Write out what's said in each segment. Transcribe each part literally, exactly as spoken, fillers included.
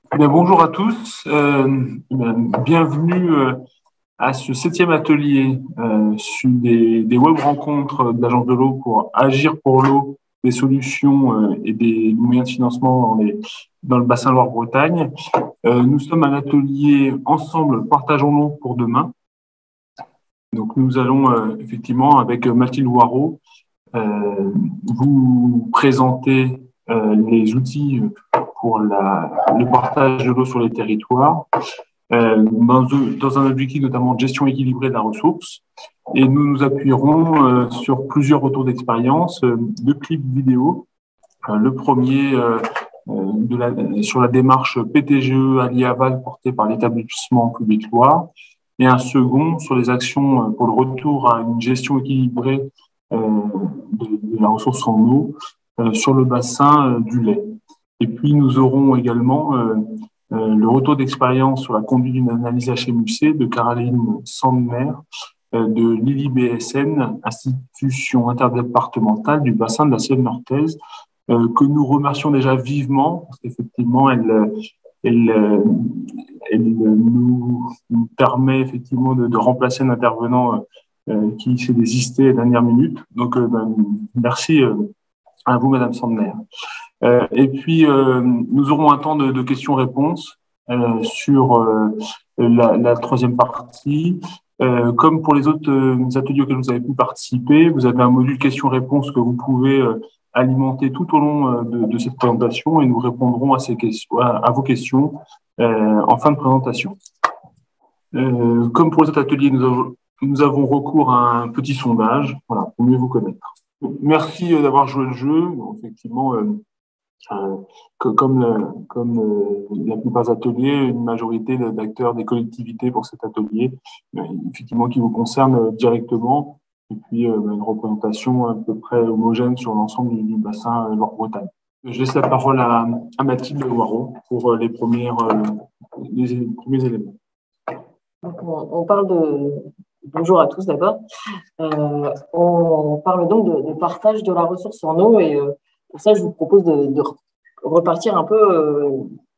Bien, bonjour à tous, euh, bienvenue euh, à ce septième atelier euh, sur des, des web rencontres de l'Agence de l'eau pour agir pour l'eau, des solutions euh, et des moyens de financement dans, les, dans le bassin Loire-Bretagne. Euh, nous sommes à l'atelier Ensemble, partageons l'eau pour demain. Donc nous allons euh, effectivement avec Mathilde Loireau euh, vous présenter euh, les outils pour la, le partage de l'eau sur les territoires, euh, dans, dans un objectif notamment de gestion équilibrée de la ressource. Et nous nous appuierons euh, sur plusieurs retours d'expérience, euh, deux clips vidéo. Euh, le premier euh, de la, sur la démarche P T G E à l'I-Aval portée par l'établissement public Loire, et un second sur les actions pour le retour à une gestion équilibrée euh, de, de la ressource en eau euh, sur le bassin euh, du lait. Et puis, nous aurons également euh, euh, le retour d'expérience sur la conduite d'une analyse H M U C de Caroline Sandner euh, de l'I L I B S N, institution interdépartementale du bassin de la Seine-Orthaise, euh, que nous remercions déjà vivement, parce qu'effectivement, elle, elle, elle nous, nous permet effectivement de, de remplacer un intervenant euh, qui s'est désisté à la dernière minute. Donc, euh, ben, merci euh, à vous, Madame Sandner. Euh, et puis, euh, nous aurons un temps de, de questions-réponses euh, sur euh, la, la troisième partie. Euh, comme pour les autres euh, ateliers auxquels vous avez pu participer, vous avez un module questions-réponses que vous pouvez euh, alimenter tout au long euh, de, de cette présentation, et nous répondrons à, ces questions, à, à vos questions euh, en fin de présentation. Euh, comme pour les autres ateliers, nous avons, nous avons recours à un petit sondage, voilà, pour mieux vous connaître. Merci euh, d'avoir joué le jeu. Bon, effectivement, euh, Euh, comme, le, comme euh, la plupart des ateliers, une majorité d'acteurs des collectivités pour cet atelier, euh, effectivement, qui vous concerne directement, et puis euh, une représentation à peu près homogène sur l'ensemble du, du bassin euh, Loire-Bretagne. Je laisse la parole à, à Mathilde Loireau pour euh, les, premières, euh, les, les premiers éléments. Donc on, on parle de... Bonjour à tous d'abord. Euh, on parle donc de, de partage de la ressource en eau, et euh, pour ça, je vous propose de, de repartir un peu euh,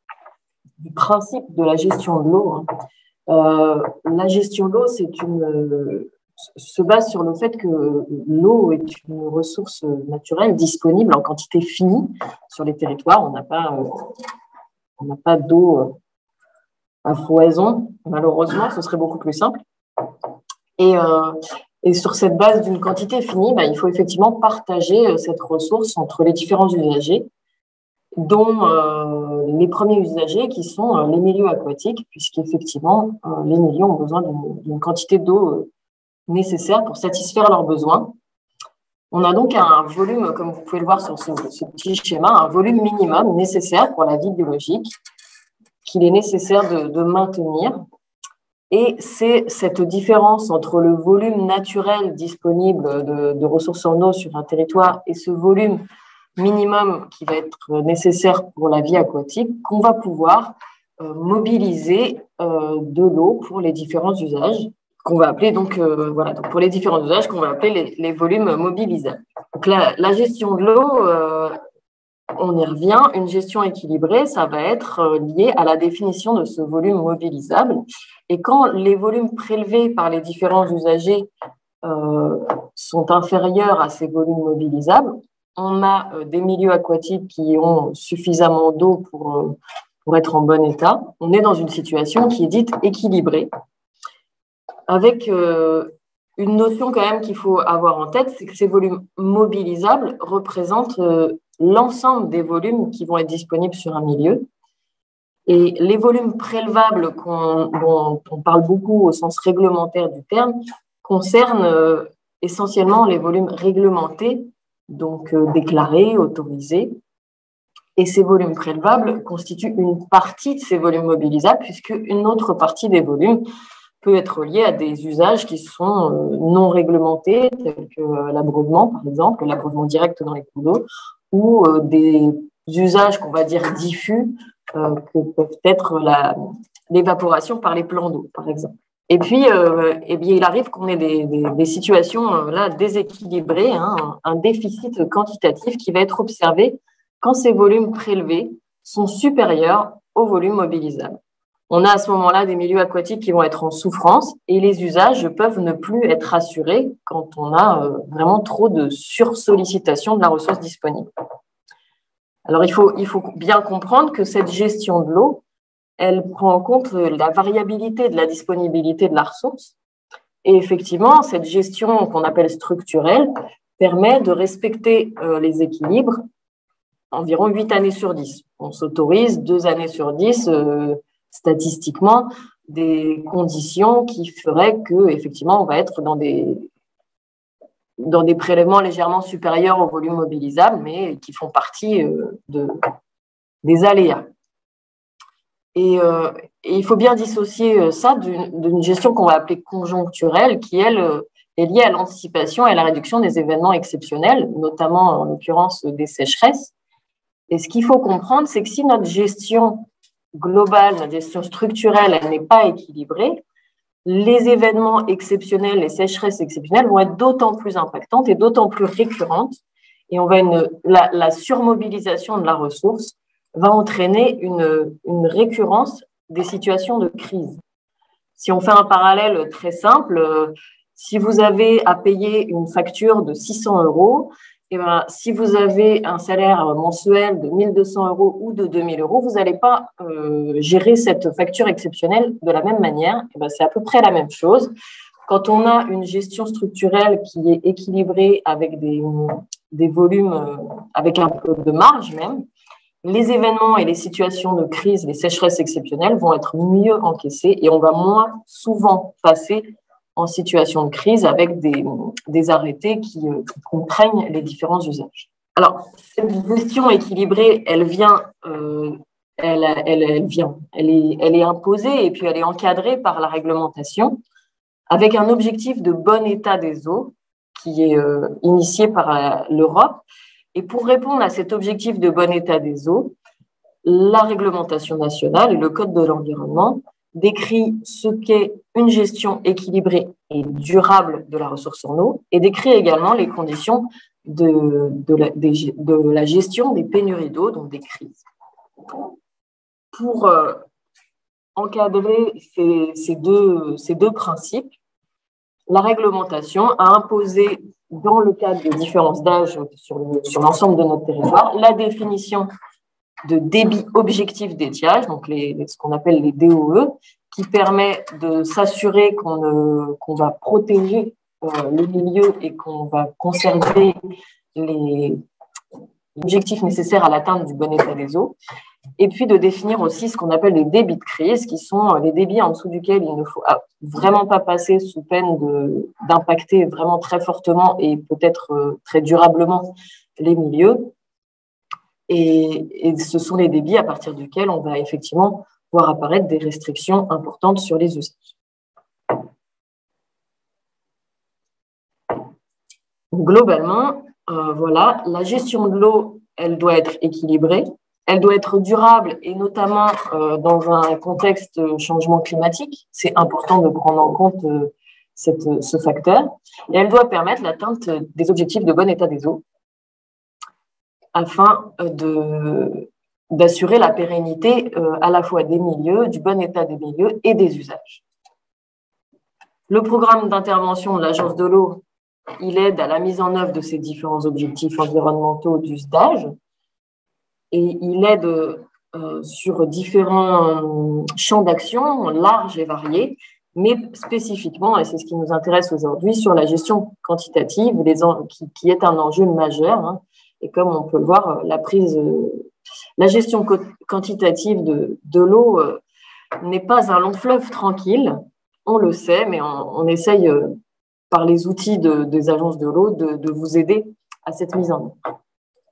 du principe de la gestion de l'eau. Hein. Euh, la gestion de l'eau, c'est une, euh, se base sur le fait que l'eau est une ressource naturelle disponible en quantité finie sur les territoires. On n'a pas, euh, on n'a pas d'eau euh, à foison, malheureusement, ce serait beaucoup plus simple. Et, euh, et sur cette base d'une quantité finie, bah, il faut effectivement partager cette ressource entre les différents usagers, dont euh, les premiers usagers qui sont euh, les milieux aquatiques, puisqu'effectivement, euh, les milieux ont besoin d'une quantité d'eau euh, nécessaire pour satisfaire leurs besoins. On a donc un volume, comme vous pouvez le voir sur ce, ce petit schéma, un volume minimum nécessaire pour la vie biologique, qu'il est nécessaire de, de maintenir. Et c'est cette différence entre le volume naturel disponible de, de ressources en eau sur un territoire et ce volume minimum qui va être nécessaire pour la vie aquatique qu'on va pouvoir euh, mobiliser euh, de l'eau pour les différents usages qu'on va appeler donc euh, voilà donc pour les différents usages qu'on va appeler les, les volumes mobilisables. Donc la, la gestion de l'eau, euh, on y revient. Une gestion équilibrée, ça va être lié à la définition de ce volume mobilisable. Et quand les volumes prélevés par les différents usagers euh, sont inférieurs à ces volumes mobilisables, on a euh, des milieux aquatiques qui ont suffisamment d'eau pour, euh, pour être en bon état. On est dans une situation qui est dite équilibrée, avec euh, une notion quand même qu'il faut avoir en tête, c'est que ces volumes mobilisables représentent euh, l'ensemble des volumes qui vont être disponibles sur un milieu. Et les volumes prélevables qu'on, dont on parle beaucoup au sens réglementaire du terme concernent euh, essentiellement les volumes réglementés, donc euh, déclarés, autorisés. Et ces volumes prélevables constituent une partie de ces volumes mobilisables, puisque une autre partie des volumes peut être liée à des usages qui sont euh, non réglementés, tels que euh, l'abreuvement, par exemple, l'abreuvement direct dans les cours d'eau, ou euh, des usages qu'on va dire diffus, euh, que peuvent être la, l'évaporation par les plans d'eau, par exemple. Et puis, euh, eh bien, il arrive qu'on ait des, des, des situations euh, là, déséquilibrées, hein, un déficit quantitatif qui va être observé quand ces volumes prélevés sont supérieurs au volume mobilisable. On a à ce moment-là des milieux aquatiques qui vont être en souffrance et les usages peuvent ne plus être assurés quand on a vraiment trop de sursollicitation de la ressource disponible. Alors, il faut, il faut bien comprendre que cette gestion de l'eau, elle prend en compte la variabilité de la disponibilité de la ressource. Et effectivement, cette gestion qu'on appelle structurelle permet de respecter les équilibres environ huit années sur dix. On s'autorise deux années sur dix, euh, statistiquement, des conditions qui feraient que, effectivement, on va être dans des, dans des prélèvements légèrement supérieurs au volume mobilisable, mais qui font partie euh, de, des aléas. Et, euh, et il faut bien dissocier ça d'une, d'une gestion qu'on va appeler conjoncturelle, qui, elle, est liée à l'anticipation et à la réduction des événements exceptionnels, notamment, en l'occurrence, des sécheresses. Et ce qu'il faut comprendre, c'est que si notre gestion globale, notre gestion structurelle, elle n'est pas équilibrée, les événements exceptionnels, les sécheresses exceptionnelles vont être d'autant plus impactantes et d'autant plus récurrentes. Et on va une, la, la surmobilisation de la ressource va entraîner une, une récurrence des situations de crise. Si on fait un parallèle très simple, si vous avez à payer une facture de six cents euros, et ben, si vous avez un salaire mensuel de mille deux cents euros ou de deux mille euros, vous n'allez pas euh, gérer cette facture exceptionnelle de la même manière. Et ben, c'est à peu près la même chose. Quand on a une gestion structurelle qui est équilibrée avec des, des volumes, euh, avec un peu de marge même, les événements et les situations de crise, les sécheresses exceptionnelles vont être mieux encaissées et on va moins souvent passer en situation de crise avec des, des arrêtés qui, qui contraignent les différents usages. Alors, cette gestion équilibrée, elle vient, euh, elle, elle, elle, vient elle, est, elle est imposée et puis elle est encadrée par la réglementation avec un objectif de bon état des eaux qui est euh, initié par euh, l'Europe. Et pour répondre à cet objectif de bon état des eaux, la réglementation nationale et le Code de l'environnement décrit ce qu'est une gestion équilibrée et durable de la ressource en eau et décrit également les conditions de, de, la, de, de la gestion des pénuries d'eau, donc des crises. Pour euh, encadrer ces, ces, deux, ces deux principes, la réglementation a imposé, dans le cadre des différences d'âge sur, le, sur l'ensemble de notre territoire, la définition de débit objectif d'étiage, donc les, ce qu'on appelle les D O E, qui permet de s'assurer qu'on, euh, qu'on va protéger euh, les milieux et qu'on va conserver les objectifs nécessaires à l'atteinte du bon état des eaux, et puis de définir aussi ce qu'on appelle les débits de crise, qui sont les débits en dessous duquel il ne faut vraiment pas passer sous peine de, d'impacter vraiment très fortement et peut-être très durablement les milieux. Et, et ce sont les débits à partir duquel on va effectivement voir apparaître des restrictions importantes sur les usages. Globalement, euh, voilà, la gestion de l'eau, elle doit être équilibrée, elle doit être durable et notamment euh, dans un contexte de changement climatique. C'est important de prendre en compte euh, cette, ce facteur. Et elle doit permettre l'atteinte des objectifs de bon état des eaux afin de, d'assurer la pérennité euh, à la fois des milieux, du bon état des milieux et des usages. Le programme d'intervention de l'Agence de l'eau, il aide à la mise en œuvre de ces différents objectifs environnementaux d'usage et il aide euh, sur différents champs d'action larges et variés, mais spécifiquement, et c'est ce qui nous intéresse aujourd'hui, sur la gestion quantitative, les en, qui, qui est un enjeu majeur. Hein, et comme on peut le voir, la prise, euh, la gestion quantitative de, de l'eau euh, n'est pas un long fleuve tranquille, on le sait, mais on, on essaye euh, par les outils de, des agences de l'eau de, de vous aider à cette mise en œuvre.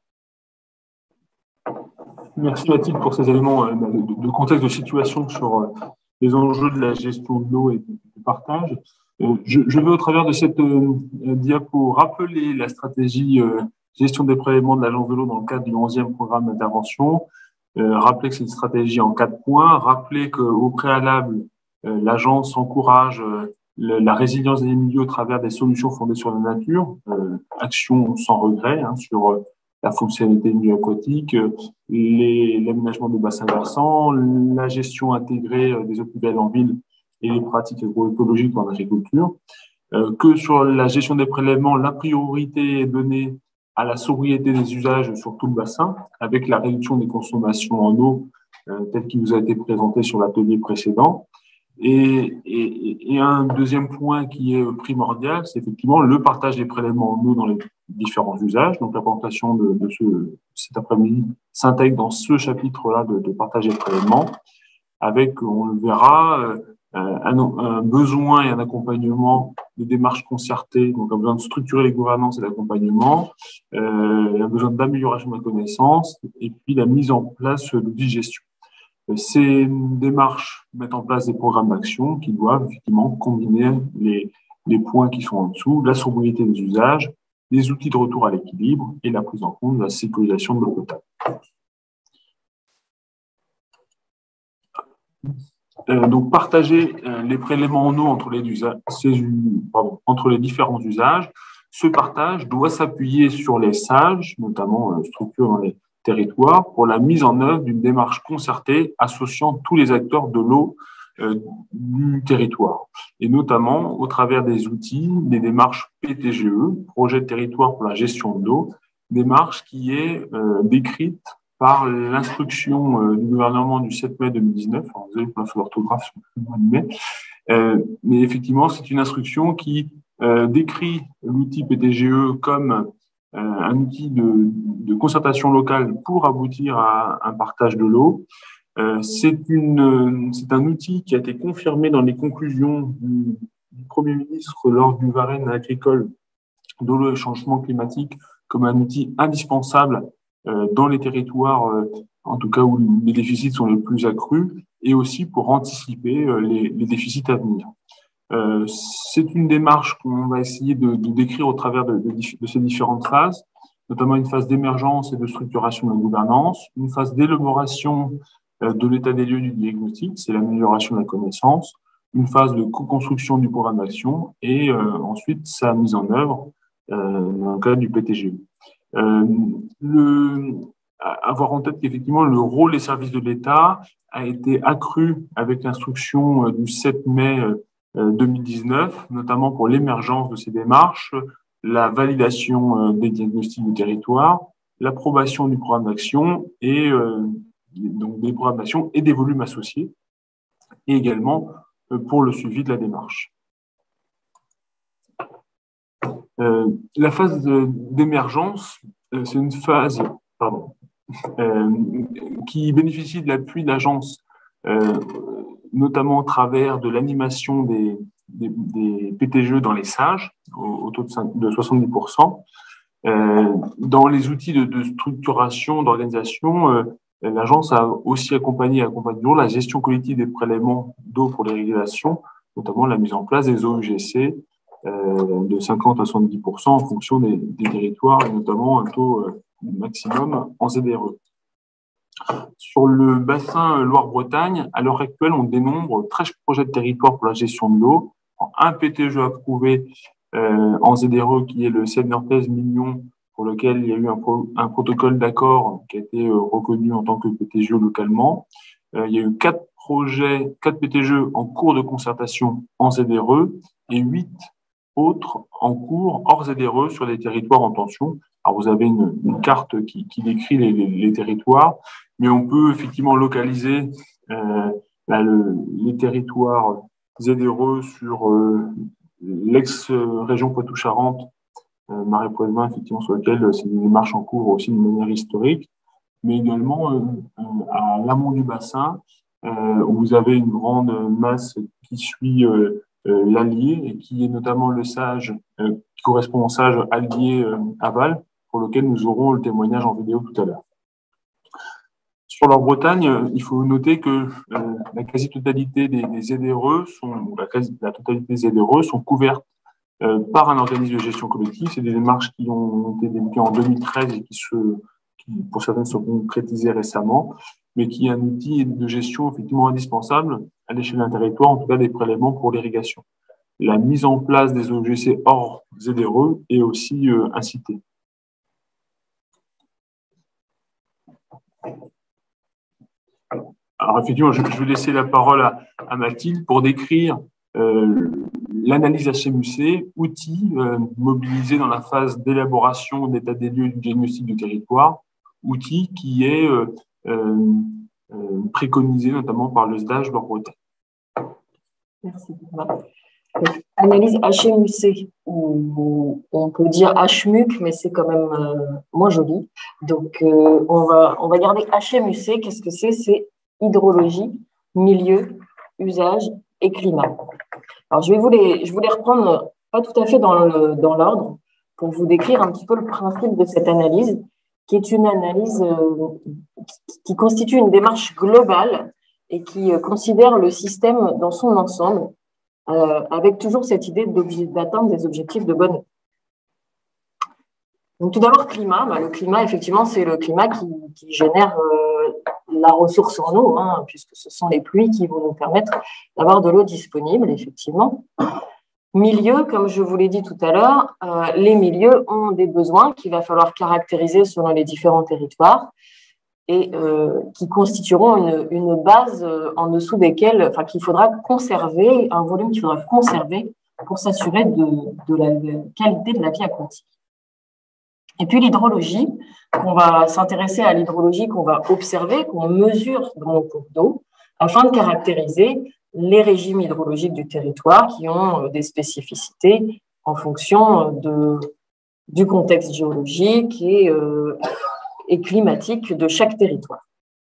Merci Mathilde pour ces éléments euh, de, de contexte de situation sur euh, les enjeux de la gestion de l'eau et du partage. Euh, je, je veux au travers de cette euh, diapo rappeler la stratégie euh, gestion des prélèvements de l'Agence de l'eau dans le cadre du onzième programme d'intervention. Euh, rappeler que c'est une stratégie en quatre points. Rappeler qu'au préalable, euh, l'Agence encourage euh, le, la résilience des milieux au travers des solutions fondées sur la nature, euh, action sans regret hein, sur euh, la fonctionnalité du milieu aquatique, l'aménagement des bassins versants, la gestion intégrée des eaux pluviales en ville et les pratiques agroécologiques en agriculture. Euh, que sur la gestion des prélèvements, la priorité est donnée à la sobriété des usages sur tout le bassin, avec la réduction des consommations en eau, euh, telle qui vous a été présentée sur l'atelier précédent. Et, et, et un deuxième point qui est primordial, c'est effectivement le partage des prélèvements en eau dans les différents usages. Donc, la présentation de, de ce, cet après-midi s'intègre dans ce chapitre-là de, de partage des prélèvements, avec, on le verra, euh, un, un besoin et un accompagnement de démarches concertées, donc un besoin de structurer les gouvernances et l'accompagnement, euh, un besoin d'amélioration de la connaissance, et puis la mise en place d'outils de gestion. Ces démarches mettent en place des programmes d'action qui doivent effectivement combiner les, les points qui sont en dessous, la sobriété des usages, les outils de retour à l'équilibre et la prise en compte de la sécurisation de l'eau potable. Euh, donc, partager euh, les prélèvements en eau entre les, usages, pardon, entre les différents usages. Ce partage doit s'appuyer sur les sages, notamment euh, structures dans les territoires, pour la mise en œuvre d'une démarche concertée associant tous les acteurs de l'eau euh, du territoire, et notamment au travers des outils, des démarches P T G E, projet de territoire pour la gestion de l'eau, démarche qui est euh, décrite par l'instruction euh, du gouvernement du sept mai deux mille dix-neuf, alors, vous avez pas fait l'orthographe sur le mois de mai, euh, mais effectivement, c'est une instruction qui euh, décrit l'outil P T G E comme euh, un outil de, de concertation locale pour aboutir à un partage de l'eau. Euh, c'est une, c'est un outil qui a été confirmé dans les conclusions du, du Premier ministre lors du Varenne agricole de l'eau et changement climatique comme un outil indispensable dans les territoires, en tout cas où les déficits sont les plus accrus, et aussi pour anticiper les, les déficits à venir. Euh, c'est une démarche qu'on va essayer de, de décrire au travers de, de, de ces différentes phases, notamment une phase d'émergence et de structuration de la gouvernance, une phase d'élaboration de l'état des lieux du diagnostic, c'est l'amélioration de la connaissance, une phase de co-construction du programme d'action et euh, ensuite sa mise en œuvre euh, dans le cadre du P T G E. Euh, le, avoir en tête qu'effectivement le rôle des services de l'État a été accru avec l'instruction du sept mai deux mille dix-neuf, notamment pour l'émergence de ces démarches, la validation des diagnostics du territoire, l'approbation du programme d'action et euh, donc des programmes d'action et des volumes associés, et également pour le suivi de la démarche. Euh, la phase d'émergence, euh, c'est une phase pardon, euh, qui bénéficie de l'appui d'agence, euh, notamment au travers de l'animation des, des, des P T G E dans les sages, au, au taux de, de soixante-dix pour cent. Euh, dans les outils de, de structuration, d'organisation, euh, l'agence a aussi accompagné, accompagne toujours la gestion collective des prélèvements d'eau pour l'irrigation, notamment la mise en place des O U G C, Euh, de cinquante à soixante-dix pour cent en fonction des, des territoires, et notamment un taux euh, maximum en Z R E. Sur le bassin Loire-Bretagne, à l'heure actuelle, on dénombre treize projets de territoire pour la gestion de l'eau, un P T G E approuvé euh, en Z R E qui est le Seine-Niortaise Mignon, pour lequel il y a eu un, pro, un protocole d'accord qui a été euh, reconnu en tant que P T G E localement. Euh, il y a eu quatre projets, quatre P T G E en cours de concertation en Z R E et huit autres en cours hors Z R E sur des territoires en tension. Alors, vous avez une, une carte qui, qui décrit les, les, les territoires, mais on peut effectivement localiser euh, là, le, les territoires Z R E sur euh, l'ex-région Poitou-Charentes, euh, Marais-Poitevin, effectivement, sur lequel euh, c'est des démarches en cours aussi de manière historique, mais également euh, euh, à l'amont du bassin, euh, où vous avez une grande masse qui suit euh, Euh, l'allié, et qui est notamment le sage, euh, qui correspond au sage allié euh, aval, pour lequel nous aurons le témoignage en vidéo tout à l'heure. Sur la Bretagne, euh, il faut noter que euh, la quasi-totalité des, des Z R E sont, la, quasi, la totalité des Z R E sont couvertes euh, par un organisme de gestion collective. C'est des démarches qui ont été débutées en deux mille treize et qui, se, qui pour certaines, se sont concrétisées récemment, mais qui est un outil de gestion effectivement indispensable à l'échelle d'un territoire, en tout cas des prélèvements pour l'irrigation. La mise en place des O G C hors Z R E est aussi euh, incitée. Alors effectivement, je, je vais laisser la parole à, à Mathilde pour décrire euh, l'analyse H M U C, outil euh, mobilisé dans la phase d'élaboration d'état des lieux du diagnostic du territoire, outil qui est euh, euh, euh, préconisé notamment par le S D A G Loire-Bretagne. Merci. Donc, analyse H M U C, ou on peut dire H M U C, mais c'est quand même euh, moins joli. Donc, euh, on, va, on va garder H M U C. Qu'est-ce que c'est? C'est hydrologie, milieu, usage et climat. Alors, je vais vous les, je vais vous les reprendre pas tout à fait dans le, dans l'ordre pour vous décrire un petit peu le principe de cette analyse, qui est une analyse euh, qui, qui constitue une démarche globale et qui euh, considère le système dans son ensemble, euh, avec toujours cette idée d'atteindre des objectifs de bonne. Donc, tout d'abord, climat. Bah, le climat, effectivement, c'est le climat qui, qui génère euh, la ressource en eau, hein, puisque ce sont les pluies qui vont nous permettre d'avoir de l'eau disponible, effectivement. Milieu, comme je vous l'ai dit tout à l'heure, euh, les milieux ont des besoins qu'il va falloir caractériser selon les différents territoires et euh, qui constitueront une, une base euh, en dessous desquelles, enfin, qu'il faudra conserver, un volume qu'il faudra conserver pour s'assurer de, de la qualité de la vie aquatique. Et puis l'hydrologie, on va s'intéresser à l'hydrologie qu'on va observer, qu'on mesure dans nos cours d'eau, afin de caractériser les régimes hydrologiques du territoire qui ont des spécificités en fonction de, du contexte géologique et, euh, et climatique de chaque territoire.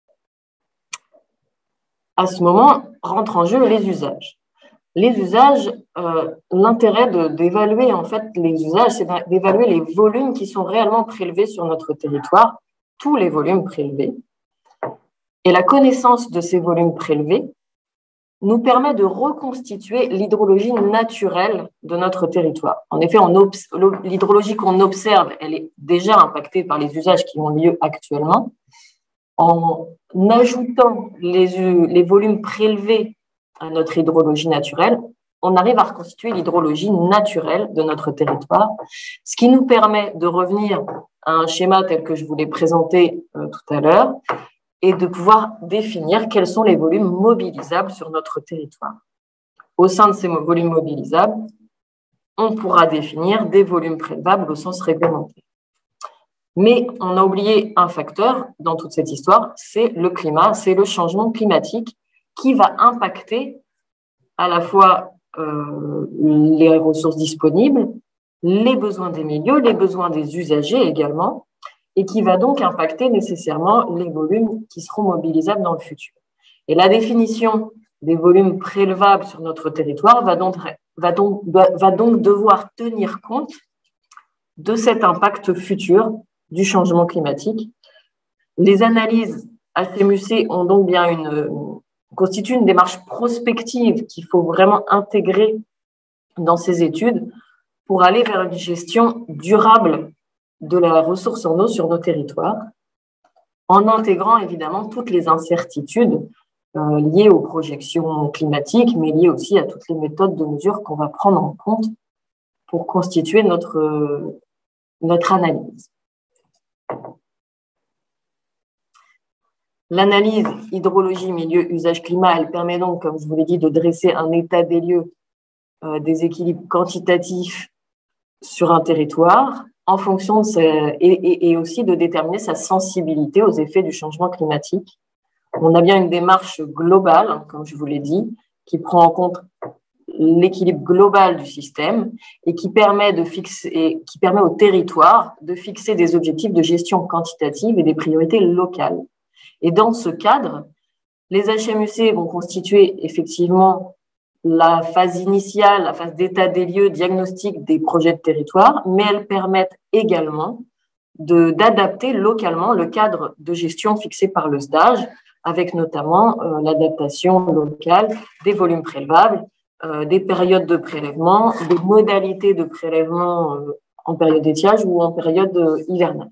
À ce moment, rentrent en jeu les usages. Les usages, euh, l'intérêt d'évaluer en fait les usages, c'est d'évaluer les volumes qui sont réellement prélevés sur notre territoire, tous les volumes prélevés. Et la connaissance de ces volumes prélevés nous permet de reconstituer l'hydrologie naturelle de notre territoire. En effet, l'hydrologie qu'on observe, elle est déjà impactée par les usages qui ont lieu actuellement. En ajoutant les, les volumes prélevés à notre hydrologie naturelle, on arrive à reconstituer l'hydrologie naturelle de notre territoire, ce qui nous permet de revenir à un schéma tel que je vous l'ai présenté euh, tout à l'heure, et de pouvoir définir quels sont les volumes mobilisables sur notre territoire. Au sein de ces volumes mobilisables, on pourra définir des volumes prélevables au sens réglementaire. Mais on a oublié un facteur dans toute cette histoire, c'est le climat, c'est le changement climatique qui va impacter à la fois euh, les ressources disponibles, les besoins des milieux, les besoins des usagers également, et qui va donc impacter nécessairement les volumes qui seront mobilisables dans le futur. Et la définition des volumes prélevables sur notre territoire va donc, va donc, va donc devoir tenir compte de cet impact futur du changement climatique. Les analyses H M U C ont donc bien une, constituent une démarche prospective qu'il faut vraiment intégrer dans ces études pour aller vers une gestion durable de la ressource en eau sur nos territoires, en intégrant évidemment toutes les incertitudes euh, liées aux projections climatiques, mais liées aussi à toutes les méthodes de mesure qu'on va prendre en compte pour constituer notre, euh, notre analyse. L'analyse hydrologie, milieu, usage, climat, elle permet donc, comme je vous l'ai dit, de dresser un état des lieux euh, des équilibres quantitatifs sur un territoire, en fonction de ses, et, et, et aussi de déterminer sa sensibilité aux effets du changement climatique. On a bien une démarche globale, comme je vous l'ai dit, qui prend en compte l'équilibre global du système et qui permet, de fixer, et qui permet au territoire de fixer des objectifs de gestion quantitative et des priorités locales. Et dans ce cadre, les H M U C vont constituer effectivement la phase initiale, la phase d'état des lieux, diagnostic des projets de territoire, mais elles permettent également d'adapter localement le cadre de gestion fixé par le S D A G, avec notamment euh, l'adaptation locale des volumes prélevables, euh, des périodes de prélèvement, des modalités de prélèvement euh, en période d'étiage ou en période euh, hivernale.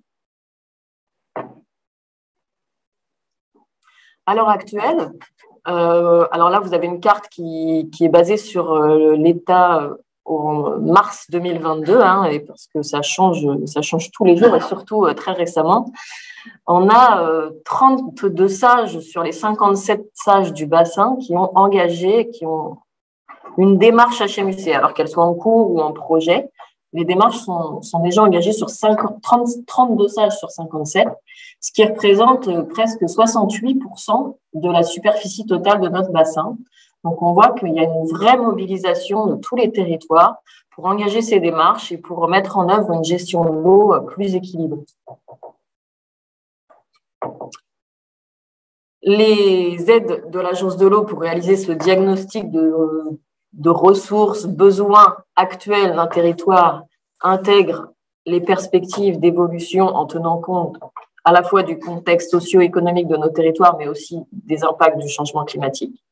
À l'heure actuelle, euh, alors là, vous avez une carte qui, qui est basée sur euh, l'état au mars deux mille vingt-deux, hein, et parce que ça change, ça change tous les jours et surtout euh, très récemment. On a euh, trente-deux sages sur les cinquante-sept sages du bassin qui ont engagé, qui ont une démarche H M U C, alors qu'elle soit en cours ou en projet. Les démarches sont, sont déjà engagées sur cinquante, trente, trente-deux sages sur cinquante-sept, ce qui représente presque soixante-huit pour cent de la superficie totale de notre bassin. Donc, on voit qu'il y a une vraie mobilisation de tous les territoires pour engager ces démarches et pour mettre en œuvre une gestion de l'eau plus équilibrée. Les aides de l'Agence de l'eau pour réaliser ce diagnostic de de ressources, besoins actuels d'un territoire intègrent les perspectives d'évolution en tenant compte à la fois du contexte socio-économique de nos territoires, mais aussi des impacts du changement climatique.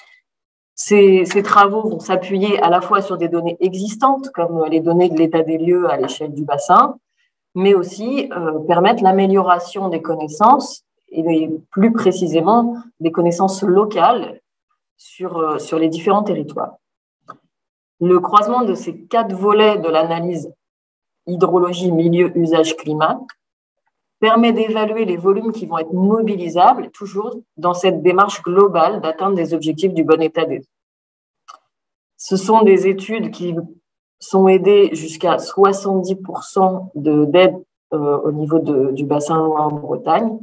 Ces, ces travaux vont s'appuyer à la fois sur des données existantes, comme les données de l'état des lieux à l'échelle du bassin, mais aussi euh, permettre l'amélioration des connaissances et plus précisément des connaissances locales sur, euh, sur les différents territoires. Le croisement de ces quatre volets de l'analyse hydrologie, milieu, usage, climat permet d'évaluer les volumes qui vont être mobilisables, toujours dans cette démarche globale d'atteindre des objectifs du bon état des eaux. Ce sont des études qui sont aidées jusqu'à soixante-dix pour cent d'aide euh, au niveau de, du bassin Loire-Bretagne.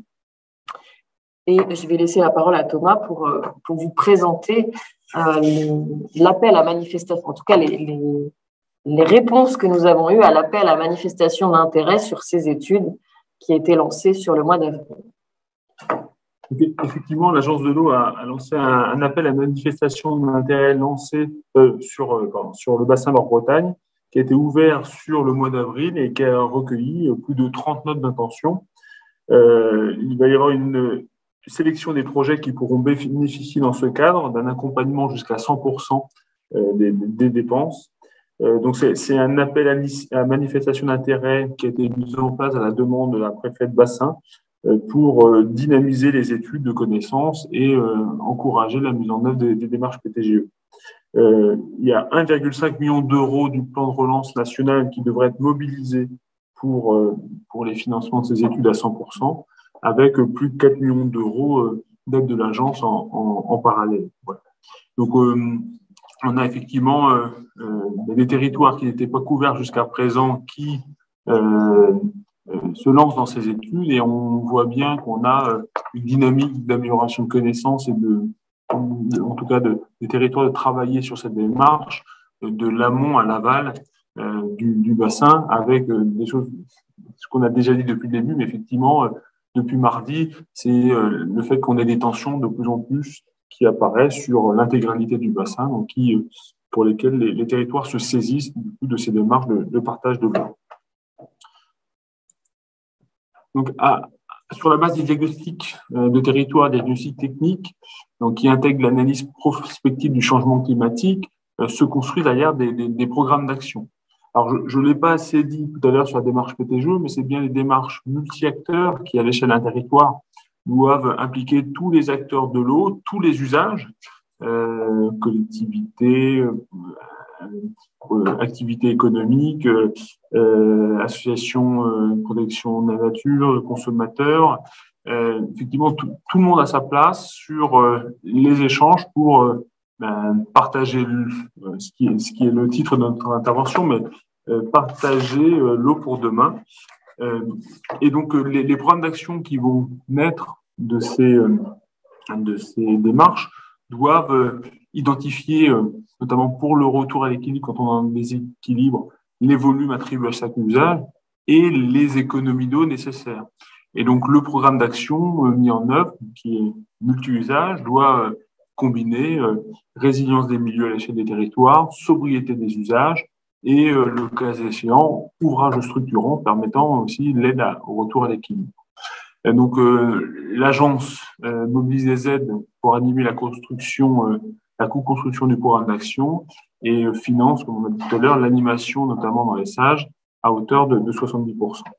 Et je vais laisser la parole à Thomas pour, pour vous présenter euh, l'appel à manifestation, en tout cas les, les, les réponses que nous avons eues à l'appel à manifestation d'intérêt sur ces études qui a été lancé sur le mois d'avril. Effectivement, l'Agence de l'eau a, a lancé un, un appel à manifestation d'intérêt lancé euh, sur, euh, pardon, sur le bassin Nord-Bretagne, qui a été ouvert sur le mois d'avril et qui a recueilli plus de trente notes d'intention. Euh, il va y avoir une sélection des projets qui pourront bénéficier dans ce cadre d'un accompagnement jusqu'à cent pour cent des, des dépenses. Euh, donc, c'est un appel à, à manifestation d'intérêt qui a été mis en place à la demande de la préfète Bassin euh, pour euh, dynamiser les études de connaissances et euh, encourager la mise en œuvre des, des démarches P T G E. Euh, il y a un virgule cinq million d'euros du plan de relance national qui devrait être mobilisé pour, euh, pour les financements de ces études à cent pour cent, avec plus de quatre millions d'euros euh, d'aide de l'agence en, en, en parallèle. Voilà. Donc, euh, on a effectivement euh, euh, des territoires qui n'étaient pas couverts jusqu'à présent qui euh, euh, se lancent dans ces études et on voit bien qu'on a euh, une dynamique d'amélioration de connaissances et de, de en tout cas de, des territoires de travailler sur cette démarche de l'amont à l'aval euh, du, du bassin avec euh, des choses, ce qu'on a déjà dit depuis le début, mais effectivement, euh, depuis mardi, c'est euh, le fait qu'on ait des tensions de plus en plus qui apparaît sur l'intégralité du bassin, donc qui, pour lesquels les, les territoires se saisissent du coup, de ces démarches de, de partage de l'eau. Donc, à, sur la base des diagnostics de territoire, des diagnostics techniques, donc qui intègrent l'analyse prospective du changement climatique, euh, se construisent derrière des, des, des programmes d'action. Alors, je ne l'ai pas assez dit tout à l'heure sur la démarche P T G E, mais c'est bien les démarches multi-acteurs qui, à l'échelle d'un territoire, doivent impliquer tous les acteurs de l'eau, tous les usages, euh, collectivités, euh, euh, activités économiques, euh, associations euh, de protection de la nature, consommateurs. Euh, effectivement, tout, tout le monde a sa place sur euh, les échanges pour euh, ben, partager le, ce, qui est, ce qui est le titre de notre intervention, mais euh, partager euh, l'eau pour demain. Euh, et donc, euh, les, les programmes d'action qui vont naître de ces, euh, de ces démarches doivent euh, identifier, euh, notamment pour le retour à l'équilibre, quand on a un déséquilibre, les volumes attribués à chaque usage et les économies d'eau nécessaires. Et donc, le programme d'action euh, mis en œuvre, qui est multi-usage, doit euh, combiner euh, résilience des milieux à l'échelle des territoires, sobriété des usages, et euh, le cas échéant, ouvrage structurant permettant aussi l'aide au retour à l'équilibre. Et donc, euh, l'agence euh, mobilise des aides pour animer la construction, euh, la co-construction du programme d'action et euh, finance, comme on a dit tout à l'heure, l'animation, notamment dans les sages, à hauteur de, de soixante-dix pour cent.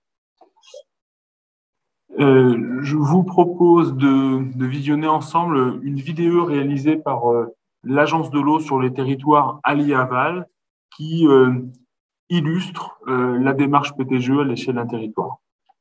Euh, je vous propose de, de visionner ensemble une vidéo réalisée par euh, l'agence de l'eau sur les territoires Allier-Aval, qui euh, illustre euh, la démarche P T G E à l'échelle d'un territoire.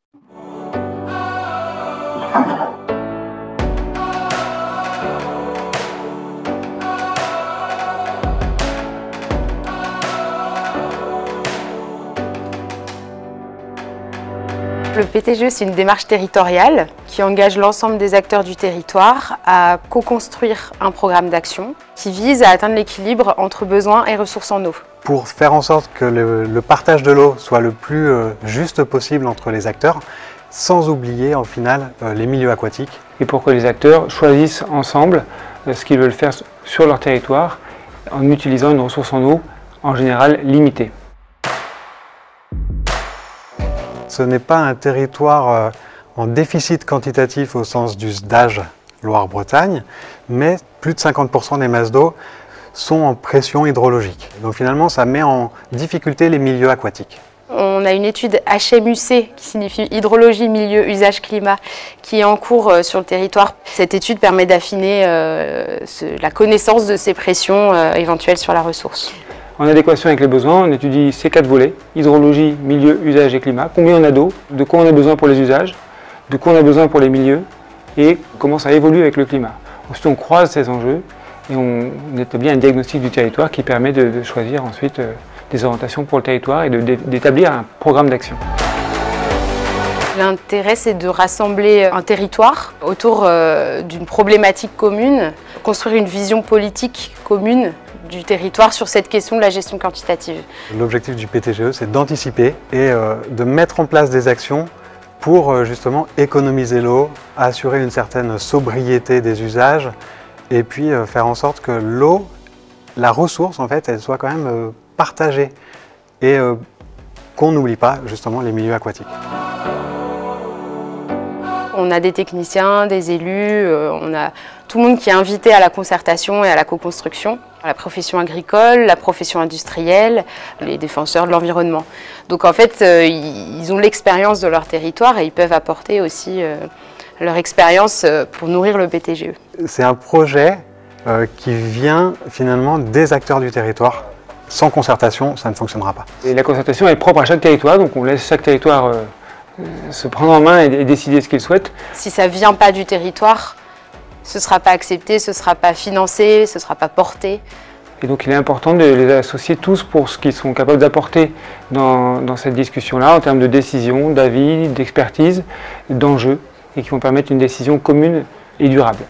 Le P T G E, c'est une démarche territoriale qui engage l'ensemble des acteurs du territoire à co-construire un programme d'action qui vise à atteindre l'équilibre entre besoins et ressources en eau. Pour faire en sorte que le, le partage de l'eau soit le plus euh, juste possible entre les acteurs, sans oublier en final euh, les milieux aquatiques. Et pour que les acteurs choisissent ensemble euh, ce qu'ils veulent faire sur leur territoire en utilisant une ressource en eau en général limitée. Ce n'est pas un territoire euh, en déficit quantitatif au sens du S D A G Loire-Bretagne, mais plus de cinquante pour cent des masses d'eau sont en pression hydrologique. Donc finalement, ça met en difficulté les milieux aquatiques. On a une étude H M U C, qui signifie hydrologie, milieu, usage, climat, qui est en cours sur le territoire. Cette étude permet d'affiner euh, la connaissance de ces pressions euh, éventuelles sur la ressource. En adéquation avec les besoins, on étudie ces quatre volets, hydrologie, milieu, usage et climat. Combien on a d'eau, de quoi on a besoin pour les usages, de quoi on a besoin pour les milieux et comment ça évolue avec le climat. Ensuite, on croise ces enjeux et on établit un diagnostic du territoire qui permet de, de choisir ensuite euh, des orientations pour le territoire et d'établir un programme d'action. L'intérêt, c'est de rassembler un territoire autour euh, d'une problématique commune, construire une vision politique commune du territoire sur cette question de la gestion quantitative. L'objectif du P T G E, c'est d'anticiper et euh, de mettre en place des actions pour euh, justement économiser l'eau, assurer une certaine sobriété des usages et puis euh, faire en sorte que l'eau, la ressource en fait, elle soit quand même euh, partagée et euh, qu'on n'oublie pas justement les milieux aquatiques. On a des techniciens, des élus, euh, on a tout le monde qui est invité à la concertation et à la co-construction, la profession agricole, la profession industrielle, les défenseurs de l'environnement. Donc en fait, euh, ils ont l'expérience de leur territoire et ils peuvent apporter aussi euh, leur expérience pour nourrir le P T G E. C'est un projet euh, qui vient finalement des acteurs du territoire. Sans concertation, ça ne fonctionnera pas. Et la concertation est propre à chaque territoire, donc on laisse chaque territoire euh, se prendre en main et décider ce qu'il souhaite. Si ça ne vient pas du territoire, ce ne sera pas accepté, ce ne sera pas financé, ce ne sera pas porté. Et donc il est important de les associer tous pour ce qu'ils sont capables d'apporter dans, dans cette discussion-là, en termes de décision, d'avis, d'expertise, d'enjeux, et qui vont permettre une décision commune et durable.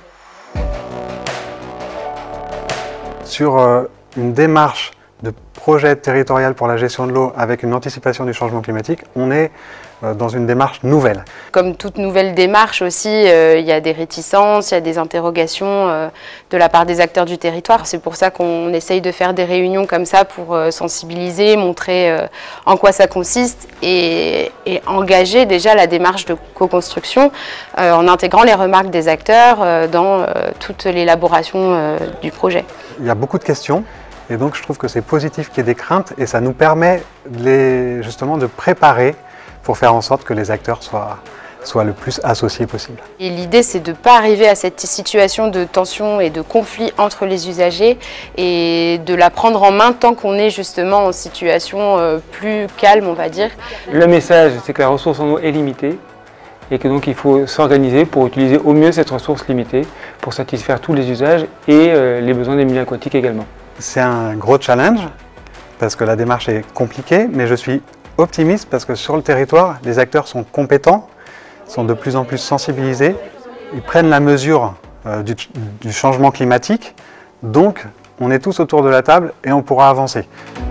Sur euh, une démarche de projet territorial pour la gestion de l'eau avec une anticipation du changement climatique, on est euh, dans une démarche nouvelle. Comme toute nouvelle démarche aussi, euh, il y a des réticences, il y a des interrogations euh, de la part des acteurs du territoire. C'est pour ça qu'on essaye de faire des réunions comme ça pour euh, sensibiliser, montrer euh, en quoi ça consiste et, et engager déjà la démarche de co-construction euh, en intégrant les remarques des acteurs euh, dans euh, toute l'élaboration euh, du projet. Il y a beaucoup de questions. Et donc je trouve que c'est positif qu'il y ait des craintes et ça nous permet les, justement de préparer pour faire en sorte que les acteurs soient, soient le plus associés possible. Et l'idée, c'est de ne pas arriver à cette situation de tension et de conflit entre les usagers et de la prendre en main tant qu'on est justement en situation plus calme, on va dire. Le message, c'est que la ressource en eau est limitée et que donc il faut s'organiser pour utiliser au mieux cette ressource limitée pour satisfaire tous les usages et euh, les besoins des milieux aquatiques également. C'est un gros challenge parce que la démarche est compliquée, mais je suis optimiste parce que sur le territoire, les acteurs sont compétents, sont de plus en plus sensibilisés, ils prennent la mesure euh, du, du changement climatique, donc on est tous autour de la table et on pourra avancer.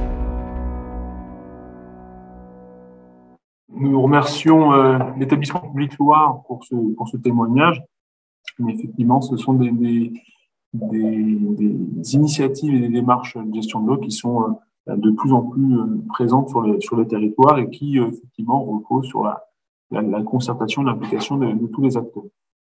Nous remercions euh, l'établissement public Loire pour ce, pour ce témoignage, mais effectivement ce sont des, des Des, des initiatives et des démarches de gestion de l'eau qui sont euh, de plus en plus euh, présentes sur les, sur les territoires et qui, euh, effectivement, reposent sur la, la, la concertation, l'implication de, de tous les acteurs.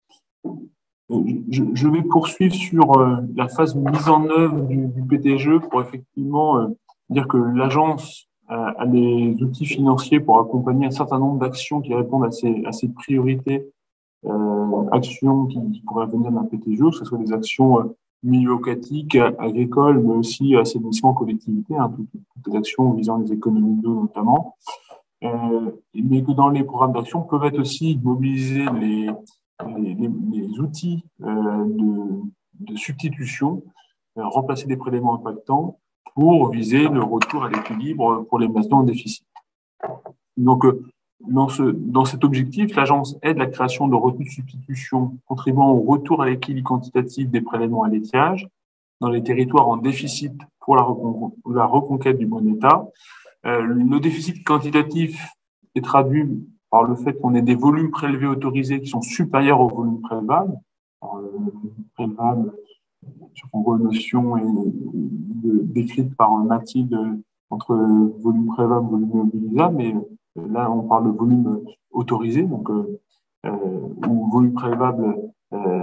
Je, je vais poursuivre sur euh, la phase de mise en œuvre du, du P T G E pour effectivement euh, dire que l'agence a, a des outils financiers pour accompagner un certain nombre d'actions qui répondent à ces, à ces priorités. Euh, actions qui, qui pourraient venir d'un P T G E, que ce soit des actions euh, milieu aquatique, agricole, mais aussi assainissement, collectivité, hein, toutes, toutes les actions visant les économies d'eau notamment. Euh, mais que dans les programmes d'action peuvent être aussi mobiliser les, les, les, les outils euh, de, de substitution, euh, remplacer des prélèvements impactants pour viser le retour à l'équilibre pour les masses d'eau en déficit. Donc, euh, dans, ce, dans cet objectif, l'agence aide la création de retenues de substitution contribuant au retour à l'équilibre quantitatif des prélèvements à l'étiage dans les territoires en déficit pour la, recon la reconquête du bon état. Euh, le déficit quantitatif est traduit par le fait qu'on ait des volumes prélevés autorisés qui sont supérieurs aux volumes prélevables. Alors, le prélevable, je renvoie une notion décrite par Mathilde entre volume prélevable et volume mobilisable, mais là on parle de volume autorisé, donc euh, ou volume prélevable euh,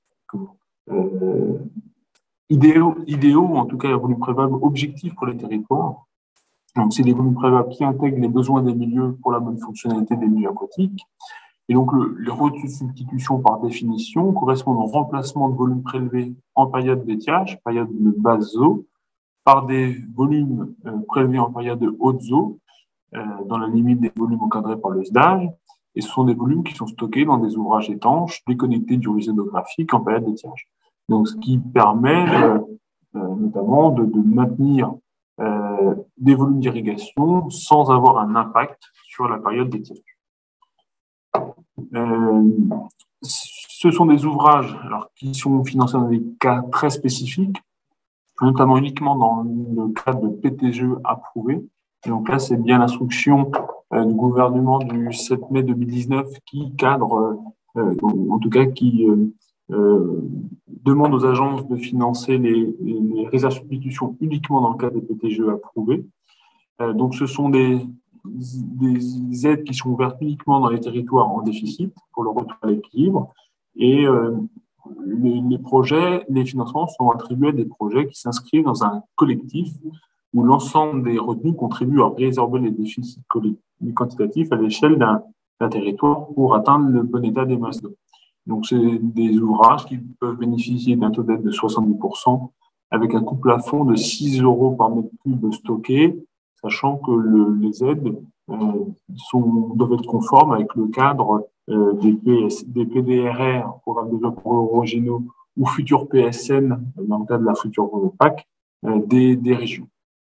euh, idéaux, idéaux, ou en tout cas volume prélevable objectif pour les territoires. Donc, c'est des volumes prélevables qui intègrent les besoins des milieux pour la bonne fonctionnalité des milieux aquatiques. Et donc, le, les retenues de substitution, par définition, correspondent au remplacement de volumes prélevés en période d'étiage, période de basse eau, par des volumes euh, prélevés en période de haute eau, euh, dans la limite des volumes encadrés par le S D A G. Et ce sont des volumes qui sont stockés dans des ouvrages étanches, déconnectés du réseau hydrographique en période d'étiage. Donc, ce qui permet euh, euh, notamment de, de maintenir Euh, des volumes d'irrigation sans avoir un impact sur la période d'étiage. Euh, ce sont des ouvrages alors, qui sont financés dans des cas très spécifiques, notamment uniquement dans le cadre de P T G E approuvé. Et donc là, c'est bien l'instruction euh, du gouvernement du sept mai deux mille dix-neuf qui cadre, euh, en tout cas qui euh, Euh, demande aux agences de financer les, les, les réserves de substitution uniquement dans le cadre des P T G E approuvés. Euh, donc, ce sont des, des aides qui sont ouvertes uniquement dans les territoires en déficit pour le retour à l'équilibre. Et euh, les, les projets, les financements sont attribués à des projets qui s'inscrivent dans un collectif où l'ensemble des retenues contribuent à résorber les déficits quantitatifs à l'échelle d'un territoire pour atteindre le bon état des masses d'eau. Donc, c'est des ouvrages qui peuvent bénéficier d'un taux d'aide de soixante-dix pour cent avec un coût plafond de six euros par mètre cube stocké, sachant que le, les aides euh, sont, doivent être conformes avec le cadre euh, des, P S, des P D R R, programme de développement régionaux, ou futurs P S N, dans le cadre de la future P A C, euh, des, des régions.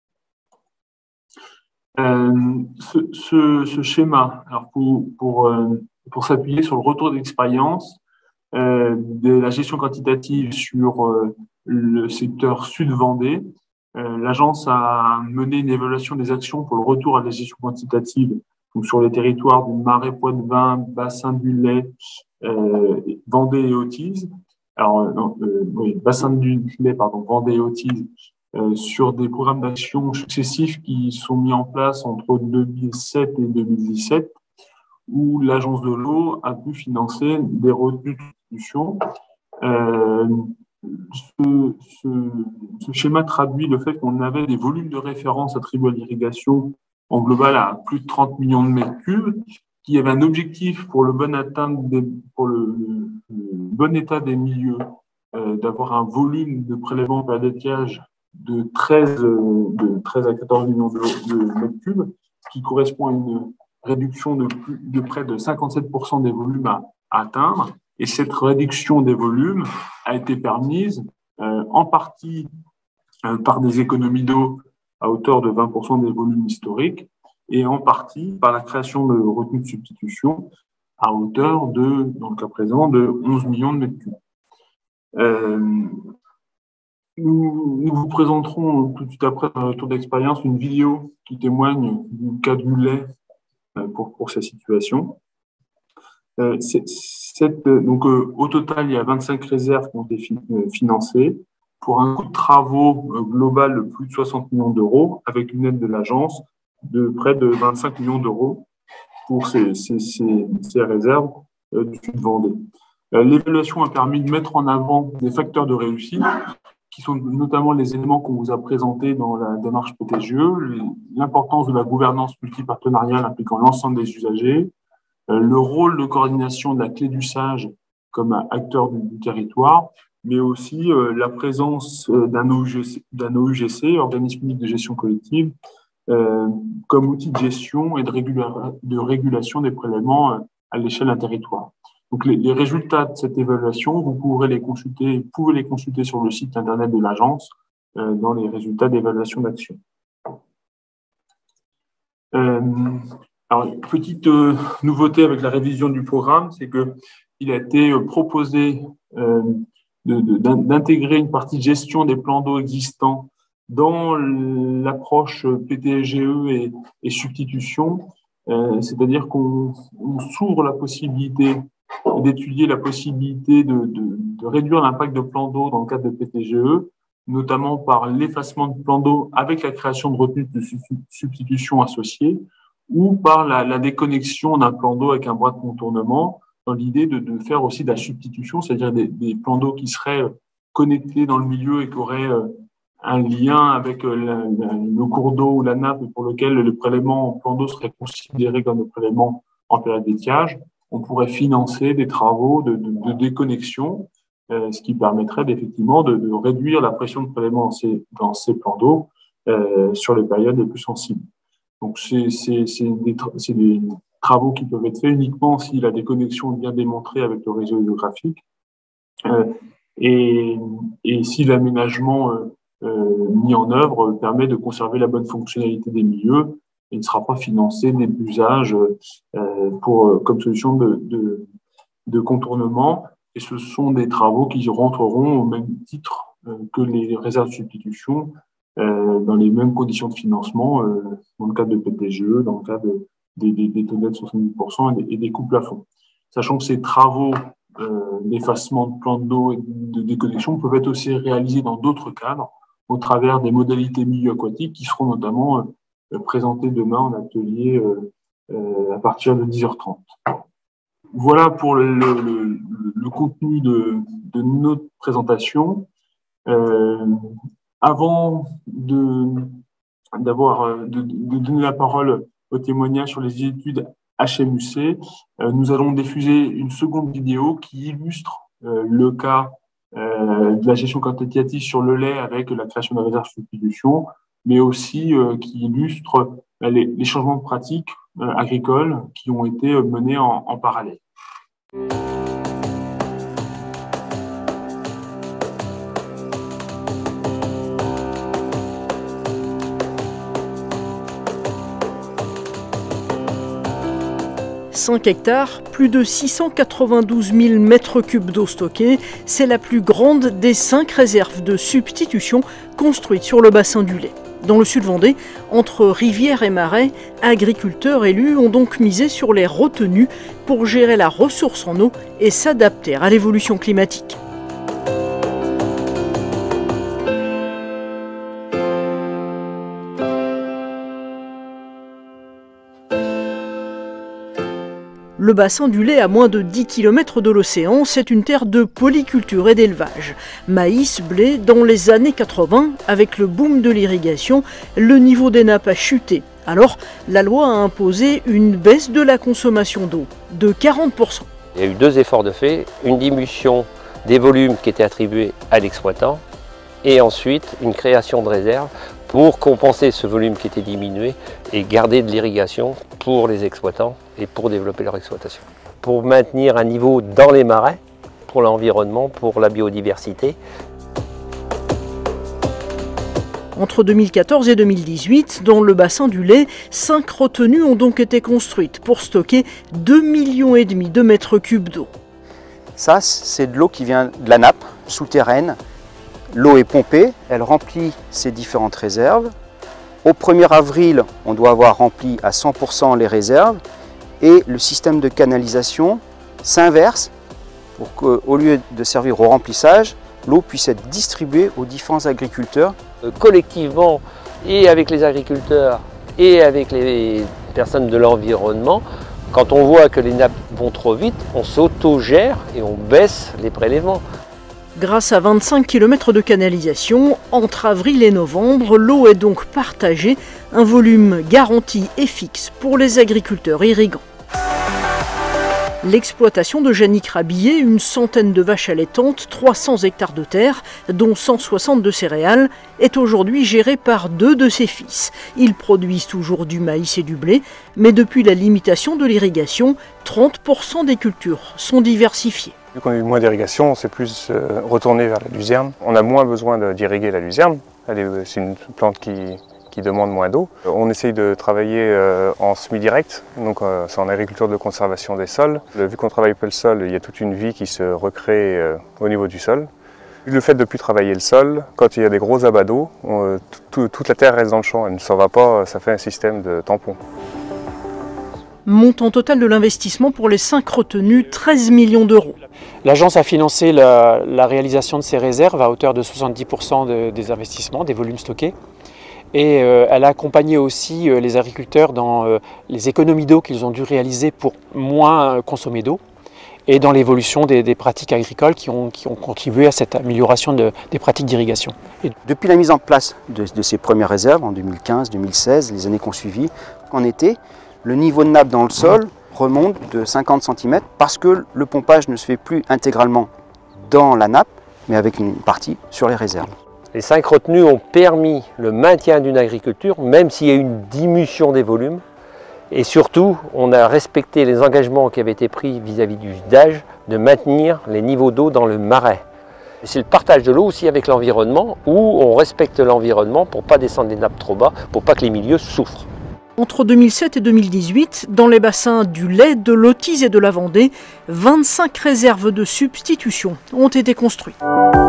Euh, ce, ce, ce schéma, alors pour, pour, euh, pour s'appuyer sur le retour d'expérience, Euh, de la gestion quantitative sur euh, le secteur Sud-Vendée. Euh, L'agence a mené une évaluation des actions pour le retour à la gestion quantitative donc sur les territoires du Marais Poitevin, Bassin du Lay, euh, Vendée et Autise. Alors, non, euh, oui, Bassin du Lay, pardon, Vendée et Autise, euh, sur des programmes d'action successifs qui sont mis en place entre deux mille sept et deux mille dix-sept, où l'agence de l'eau a pu financer des retenues de substitution. Euh, ce, ce, ce schéma traduit le fait qu'on avait des volumes de référence attribués à l'irrigation en global à plus de trente millions de mètres cubes, qui avait un objectif pour le bon atteinte des, pour le, le bon état des milieux, euh, d'avoir un volume de prélèvement par d'étiage de treize, de treize à quatorze millions de, de mètres cubes, qui correspond à une réduction de, plus, de près de cinquante-sept pour cent des volumes à, à atteindre. Et cette réduction des volumes a été permise euh, en partie euh, par des économies d'eau à hauteur de vingt pour cent des volumes historiques et en partie par la création de retenues de substitution à hauteur de, dans le cas présent, de onze millions de mètres cubes. Euh, nous, nous vous présenterons tout de suite après un retour d'expérience une vidéo qui témoigne du cas du lait Pour, pour ces situations. Euh, cette, donc, euh, au total, il y a vingt-cinq réserves qui ont été fin, euh, financées pour un coût de travaux euh, global de plus de soixante millions d'euros, avec une aide de l'agence de près de vingt-cinq millions d'euros pour ces, ces, ces, ces réserves euh, du Sud-Vendée. Euh, L'évaluation a permis de mettre en avant des facteurs de réussite qui sont notamment les éléments qu'on vous a présentés dans la démarche P T G E, l'importance de la gouvernance multipartenariale impliquant l'ensemble des usagers, le rôle de coordination de la clé du sage comme acteur du, du territoire, mais aussi euh, la présence euh, d'un O U G C, organisme unique de gestion collective, euh, comme outil de gestion et de, régula de régulation des prélèvements euh, à l'échelle d'un territoire. Donc, les, les résultats de cette évaluation, vous pourrez les consulter, vous pouvez les consulter sur le site internet de l'agence euh, dans les résultats d'évaluation d'action. Euh, alors, petite euh, nouveauté avec la révision du programme, c'est que il a été euh, proposé euh, d'intégrer une partie de gestion des plans d'eau existants dans l'approche P T G E et, et substitution, euh, c'est-à-dire qu'on s'ouvre la possibilité d'étudier la possibilité de, de, de réduire l'impact de plans d'eau dans le cadre de P T G E, notamment par l'effacement de plans d'eau avec la création de retenues de substitution associées, ou par la, la déconnexion d'un plan d'eau avec un bras de contournement, dans l'idée de, de faire aussi de la substitution, c'est-à-dire des, des plans d'eau qui seraient connectés dans le milieu et qui auraient un lien avec la, la, le cours d'eau ou la nappe pour lequel le prélèvement en plan d'eau serait considéré comme un prélèvement en période d'étiage. On pourrait financer des travaux de, de, de déconnexion, euh, ce qui permettrait effectivement de, de réduire la pression de prélèvement dans ces, dans ces plans d'eau euh, sur les périodes les plus sensibles. Donc, c'est des, des travaux qui peuvent être faits uniquement si la déconnexion est bien démontrée avec le réseau hydrographique euh, et, et si l'aménagement euh, euh, mis en œuvre permet de conserver la bonne fonctionnalité des milieux et ne sera pas financé des usages euh, pour, comme solution de, de, de contournement. Et ce sont des travaux qui rentreront au même titre euh, que les réserves de substitution euh, dans les mêmes conditions de financement euh, dans le cadre de P T G E, dans le cadre de, des, des, des taux de soixante-dix pour cent et des, et des coûts plafonds. Sachant que ces travaux euh, d'effacement de plans d'eau et de déconnexion peuvent être aussi réalisés dans d'autres cadres au travers des modalités milieu aquatique qui seront notamment euh, présentées demain en atelier euh, euh, à partir de dix heures trente. Voilà pour le, le, le, le contenu de, de notre présentation. Euh, avant de, d'avoir, de, de donner la parole au témoignage sur les études H M U C, euh, nous allons diffuser une seconde vidéo qui illustre euh, le cas euh, de la gestion quantitative sur le lait avec la création de la réserve de substitution, mais aussi euh, qui illustre euh, les, les changements de pratiques euh, agricoles qui ont été menés en, en parallèle. cinq hectares, plus de six cent quatre-vingt-douze mille mètres cubes d'eau stockée, c'est la plus grande des cinq réserves de substitution construites sur le bassin du lait. Dans le sud-Vendée, entre rivières et marais, agriculteurs élus ont donc misé sur les retenues pour gérer la ressource en eau et s'adapter à l'évolution climatique. Le bassin du lait à moins de dix kilomètres de l'océan, c'est une terre de polyculture et d'élevage. Maïs, blé, dans les années quatre-vingts, avec le boom de l'irrigation, le niveau des nappes a chuté. Alors, la loi a imposé une baisse de la consommation d'eau de quarante pour cent. Il y a eu deux efforts de fait, une diminution des volumes qui étaient attribués à l'exploitant et ensuite une création de réserves pour compenser ce volume qui était diminué et garder de l'irrigation pour les exploitants et pour développer leur exploitation. Pour maintenir un niveau dans les marais, pour l'environnement, pour la biodiversité. Entre deux mille quatorze et deux mille dix-huit, dans le bassin du lait, cinq retenues ont donc été construites pour stocker deux virgule cinq millions de mètres cubes d'eau. Ça, c'est de l'eau qui vient de la nappe souterraine. L'eau est pompée, elle remplit ces différentes réserves. Au premier avril, on doit avoir rempli à cent pour cent les réserves et le système de canalisation s'inverse pour qu'au lieu de servir au remplissage, l'eau puisse être distribuée aux différents agriculteurs. Collectivement, et avec les agriculteurs et avec les personnes de l'environnement, quand on voit que les nappes vont trop vite, on s'autogère et on baisse les prélèvements. Grâce à vingt-cinq kilomètres de canalisation, entre avril et novembre, l'eau est donc partagée, un volume garanti et fixe pour les agriculteurs irrigants. L'exploitation de Yannick Rabillet, une centaine de vaches allaitantes, trois cents hectares de terre, dont cent soixante de céréales, est aujourd'hui gérée par deux de ses fils. Ils produisent toujours du maïs et du blé, mais depuis la limitation de l'irrigation, trente pour cent des cultures sont diversifiées. Vu qu'on a eu moins d'irrigation, on s'est plus retourné vers la luzerne. On a moins besoin d'irriguer la luzerne. C'est une plante qui, qui demande moins d'eau. On essaye de travailler en semi-direct, donc c'est en agriculture de conservation des sols. Vu qu'on ne travaille pas le sol, il y a toute une vie qui se recrée au niveau du sol. Le fait de ne plus travailler le sol, quand il y a des gros abats d'eau, toute la terre reste dans le champ, elle ne s'en va pas, ça fait un système de tampon. Montant total de l'investissement pour les cinq retenues, treize millions d'euros. L'agence a financé la, la réalisation de ces réserves à hauteur de soixante-dix pour cent de, des investissements, des volumes stockés. Et euh, elle a accompagné aussi euh, les agriculteurs dans euh, les économies d'eau qu'ils ont dû réaliser pour moins consommer d'eau et dans l'évolution des, des pratiques agricoles qui ont, qui ont contribué à cette amélioration de, des pratiques d'irrigation. Depuis la mise en place de, de ces premières réserves en deux mille quinze, deux mille seize, les années qui ont suivi, en été, le niveau de nappe dans le sol remonte de cinquante centimètres parce que le pompage ne se fait plus intégralement dans la nappe, mais avec une partie sur les réserves. Les cinq retenues ont permis le maintien d'une agriculture, même s'il y a eu une diminution des volumes. Et surtout, on a respecté les engagements qui avaient été pris vis-à-vis du d'âge de maintenir les niveaux d'eau dans le marais. C'est le partage de l'eau aussi avec l'environnement, où on respecte l'environnement pour ne pas descendre des nappes trop bas, pour pas que les milieux souffrent. Entre deux mille sept et deux mille dix-huit, dans les bassins du lait, de l'Autise et de la Vendée, vingt-cinq réserves de substitution ont été construites.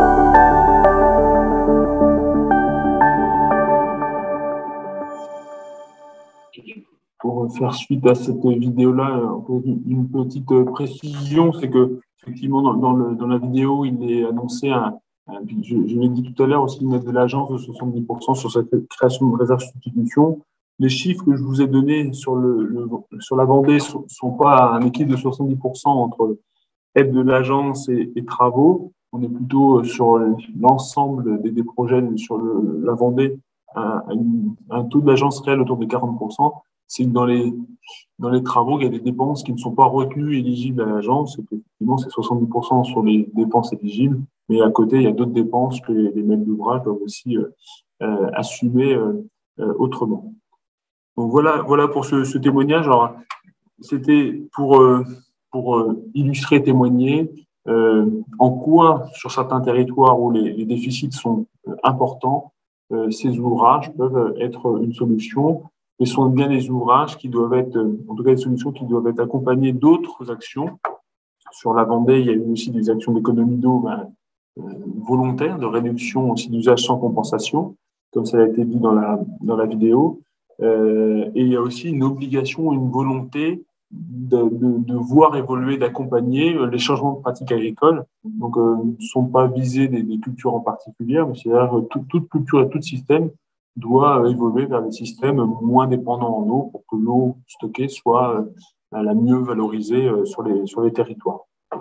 Pour faire suite à cette vidéo-là, une petite précision, c'est que effectivement dans, dans, le, dans la vidéo, il est annoncé un, un je, je l'ai dit tout à l'heure aussi, une aide de l'agence de soixante-dix pour cent sur cette création de réserve substitution. Les chiffres que je vous ai donnés sur, le, le, sur la Vendée ne sont, sont pas un équilibre de soixante-dix pour cent entre aide de l'agence et, et travaux. On est plutôt sur l'ensemble des, des projets sur le, la Vendée, un, un taux de l'agence réel autour de quarante pour cent. C'est que dans les, dans les travaux, il y a des dépenses qui ne sont pas retenues éligibles à l'agence. Effectivement, c'est soixante-dix pour cent sur les dépenses éligibles. Mais à côté, il y a d'autres dépenses que les, les maîtres d'ouvrage doivent aussi euh, euh, assumer euh, euh, autrement. Donc voilà, voilà pour ce, ce témoignage. Alors, c'était pour, euh, pour euh, illustrer, témoigner euh, en quoi, sur certains territoires où les, les déficits sont euh, importants, euh, ces ouvrages peuvent être une solution. Mais ce sont bien des ouvrages qui doivent être, en tout cas des solutions qui doivent être accompagnées d'autres actions. Sur la Vendée, il y a eu aussi des actions d'économie d'eau ben, euh, volontaires, de réduction aussi d'usage sans compensation, comme ça a été dit dans la, dans la vidéo. Euh, et il y a aussi une obligation, une volonté de, de, de voir évoluer, d'accompagner les changements de pratiques agricoles. Donc, euh, ne sont pas visés des, des cultures en particulier, mais c'est-à-dire que toute, toute culture et tout système doit évoluer vers des systèmes moins dépendants en eau pour que l'eau stockée soit la mieux valorisée sur les, sur les territoires.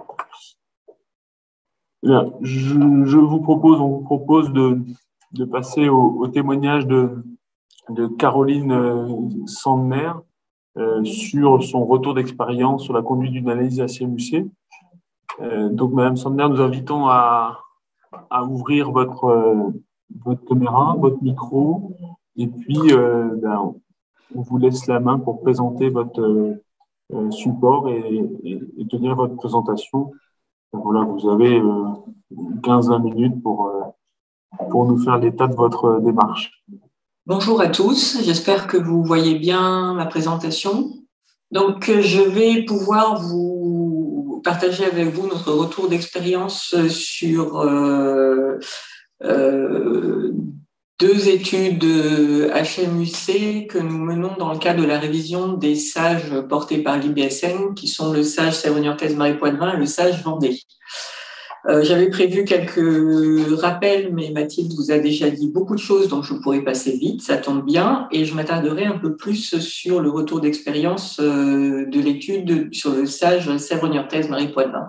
Bien, je, je vous propose, on vous propose de, de passer au, au témoignage de, de Caroline Sandner euh, sur son retour d'expérience sur la conduite d'une analyse A C M U C. Euh, donc, Madame Sandner, nous invitons à, à ouvrir votre euh, votre caméra, votre micro, et puis euh, ben, on vous laisse la main pour présenter votre euh, support et, et, et tenir votre présentation. Donc, voilà, vous avez euh, quinze à vingt minutes pour, euh, pour nous faire l'état de votre démarche. Bonjour à tous, j'espère que vous voyez bien ma présentation. Donc, je vais pouvoir vous partager avec vous notre retour d'expérience sur euh, Euh, deux études H M U C que nous menons dans le cadre de la révision des SAGE portés par l'I B S N, qui sont le SAGE Sèvres-Niortaise Marais Poitevin et le SAGE Vendée. Euh, J'avais prévu quelques rappels, mais Mathilde vous a déjà dit beaucoup de choses, donc je pourrais passer vite, ça tombe bien, et je m'attarderai un peu plus sur le retour d'expérience euh, de l'étude sur le SAGE Sèvres-Niortaise Marais Poitevin.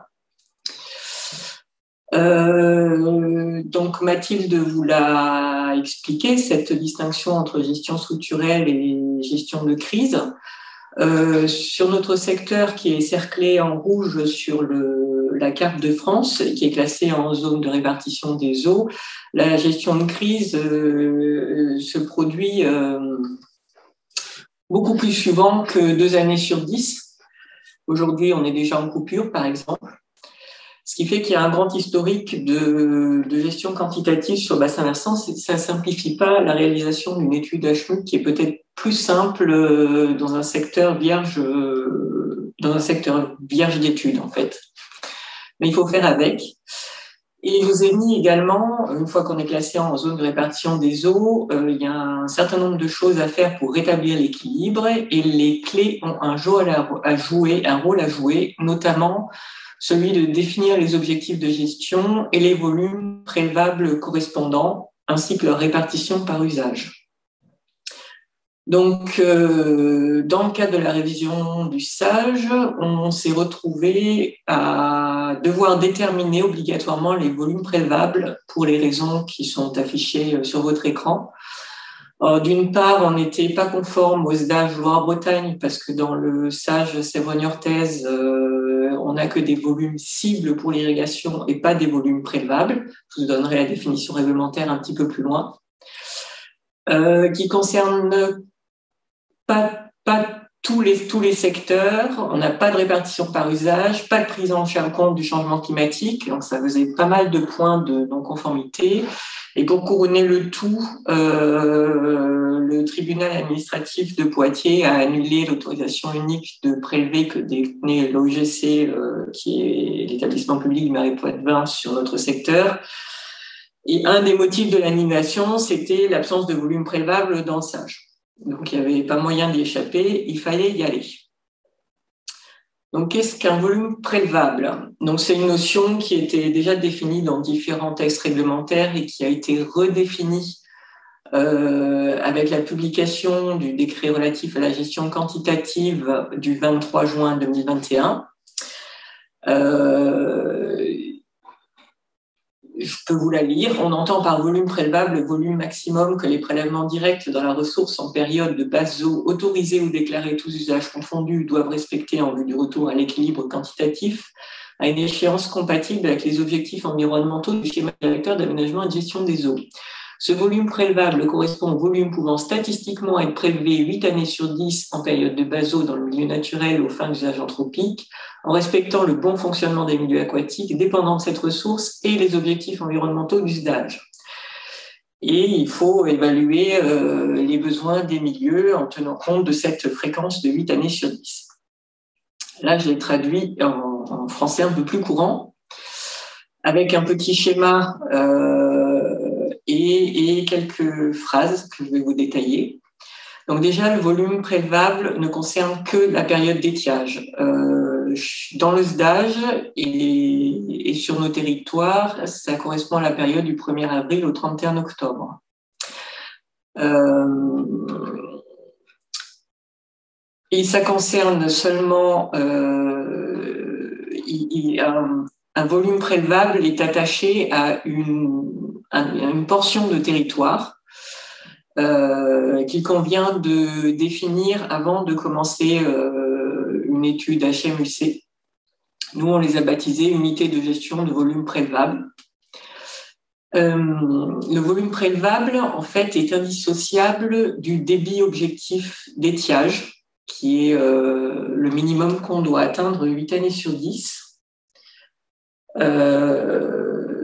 Euh, donc Mathilde vous l'a expliqué, cette distinction entre gestion structurelle et gestion de crise. Euh, sur notre secteur qui est cerclé en rouge sur le, la carte de France, qui est classée en zone de répartition des eaux, la gestion de crise euh, se produit euh, beaucoup plus souvent que deux années sur dix. Aujourd'hui, on est déjà en coupure, par exemple. Ce qui fait qu'il y a un grand historique de, de gestion quantitative sur le bassin versant. Ça ne simplifie pas la réalisation d'une étude H M U C qui est peut-être plus simple dans un secteur vierge, dans un secteur vierge d'études, en fait. Mais il faut faire avec. Et je vous ai mis également, une fois qu'on est classé en zone de répartition des eaux, euh, il y a un certain nombre de choses à faire pour rétablir l'équilibre et les clés ont un rôle à jouer, un rôle à jouer, notamment celui de définir les objectifs de gestion et les volumes prélevables correspondants, ainsi que leur répartition par usage. Donc, euh, dans le cadre de la révision du SAGE, on s'est retrouvé à devoir déterminer obligatoirement les volumes prélevables pour les raisons qui sont affichées sur votre écran. D'une part, on n'était pas conforme au SDAGE Loire-Bretagne parce que dans le SAGE Sèvres-Niortaise, euh, on n'a que des volumes cibles pour l'irrigation et pas des volumes prélevables. Je vous donnerai la définition réglementaire un petit peu plus loin. Euh, qui concerne pas, pas tous les, tous les secteurs. On n'a pas de répartition par usage, pas de prise en compte du changement climatique. Donc, ça faisait pas mal de points de non-conformité. Et pour couronner le tout, euh, le tribunal administratif de Poitiers a annulé l'autorisation unique de prélever que détenait l'O G C, euh, qui est l'établissement public du Marais Poitevin sur notre secteur. Et un des motifs de l'annulation, c'était l'absence de volume prélevable dans le SAGE. Donc, il n'y avait pas moyen d'y échapper, il fallait y aller. Donc, qu'est-ce qu'un volume prélevable? Donc, c'est une notion qui était déjà définie dans différents textes réglementaires et qui a été redéfinie euh, avec la publication du décret relatif à la gestion quantitative du vingt-trois juin deux mille vingt et un. Euh, Je peux vous la lire. On entend par volume prélevable le volume maximum que les prélèvements directs dans la ressource en période de basse eau autorisés ou déclarés tous usages confondus doivent respecter en vue du retour à l'équilibre quantitatif à une échéance compatible avec les objectifs environnementaux du schéma directeur d'aménagement et de gestion des eaux. Ce volume prélevable correspond au volume pouvant statistiquement être prélevé huit années sur dix en période de basse eau dans le milieu naturel aux fins d'usage anthropique, en respectant le bon fonctionnement des milieux aquatiques dépendant de cette ressource et les objectifs environnementaux d'usage. Et il faut évaluer euh, les besoins des milieux en tenant compte de cette fréquence de huit années sur dix. Là, je l'ai traduit en, en français un peu plus courant, avec un petit schéma euh, et, et quelques phrases que je vais vous détailler. Donc déjà, le volume prélevable ne concerne que la période d'étiage. Euh, dans le SDAGE et, et sur nos territoires, ça correspond à la période du premier avril au trente et un octobre. Euh, et ça concerne seulement euh, il, il, un, un volume prélevable est attaché à une, à une portion de territoire Euh, qu'il convient de définir avant de commencer euh, une étude H M U C. Nous, on les a baptisés unités de gestion de volume prélevable. Euh, le volume prélevable, en fait, est indissociable du débit objectif d'étiage, qui est euh, le minimum qu'on doit atteindre huit années sur dix. Euh,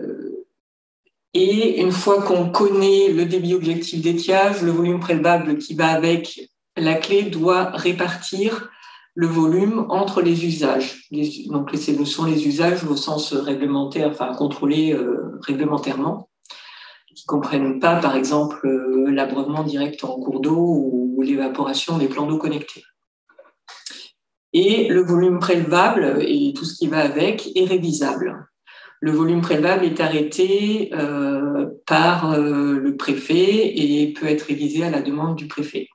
Et une fois qu'on connaît le débit objectif d'étiage, le volume prélevable qui va avec, la clé doit répartir le volume entre les usages. Les, donc, ce sont les usages au sens réglementaire, enfin contrôlés euh, réglementairement, qui ne comprennent pas, par exemple, euh, l'abreuvement direct en cours d'eau ou, ou l'évaporation des plans d'eau connectés. Et le volume prélevable et tout ce qui va avec est révisable. Le volume prélevable est arrêté euh, par euh, le préfet et peut être révisé à la demande du préfet.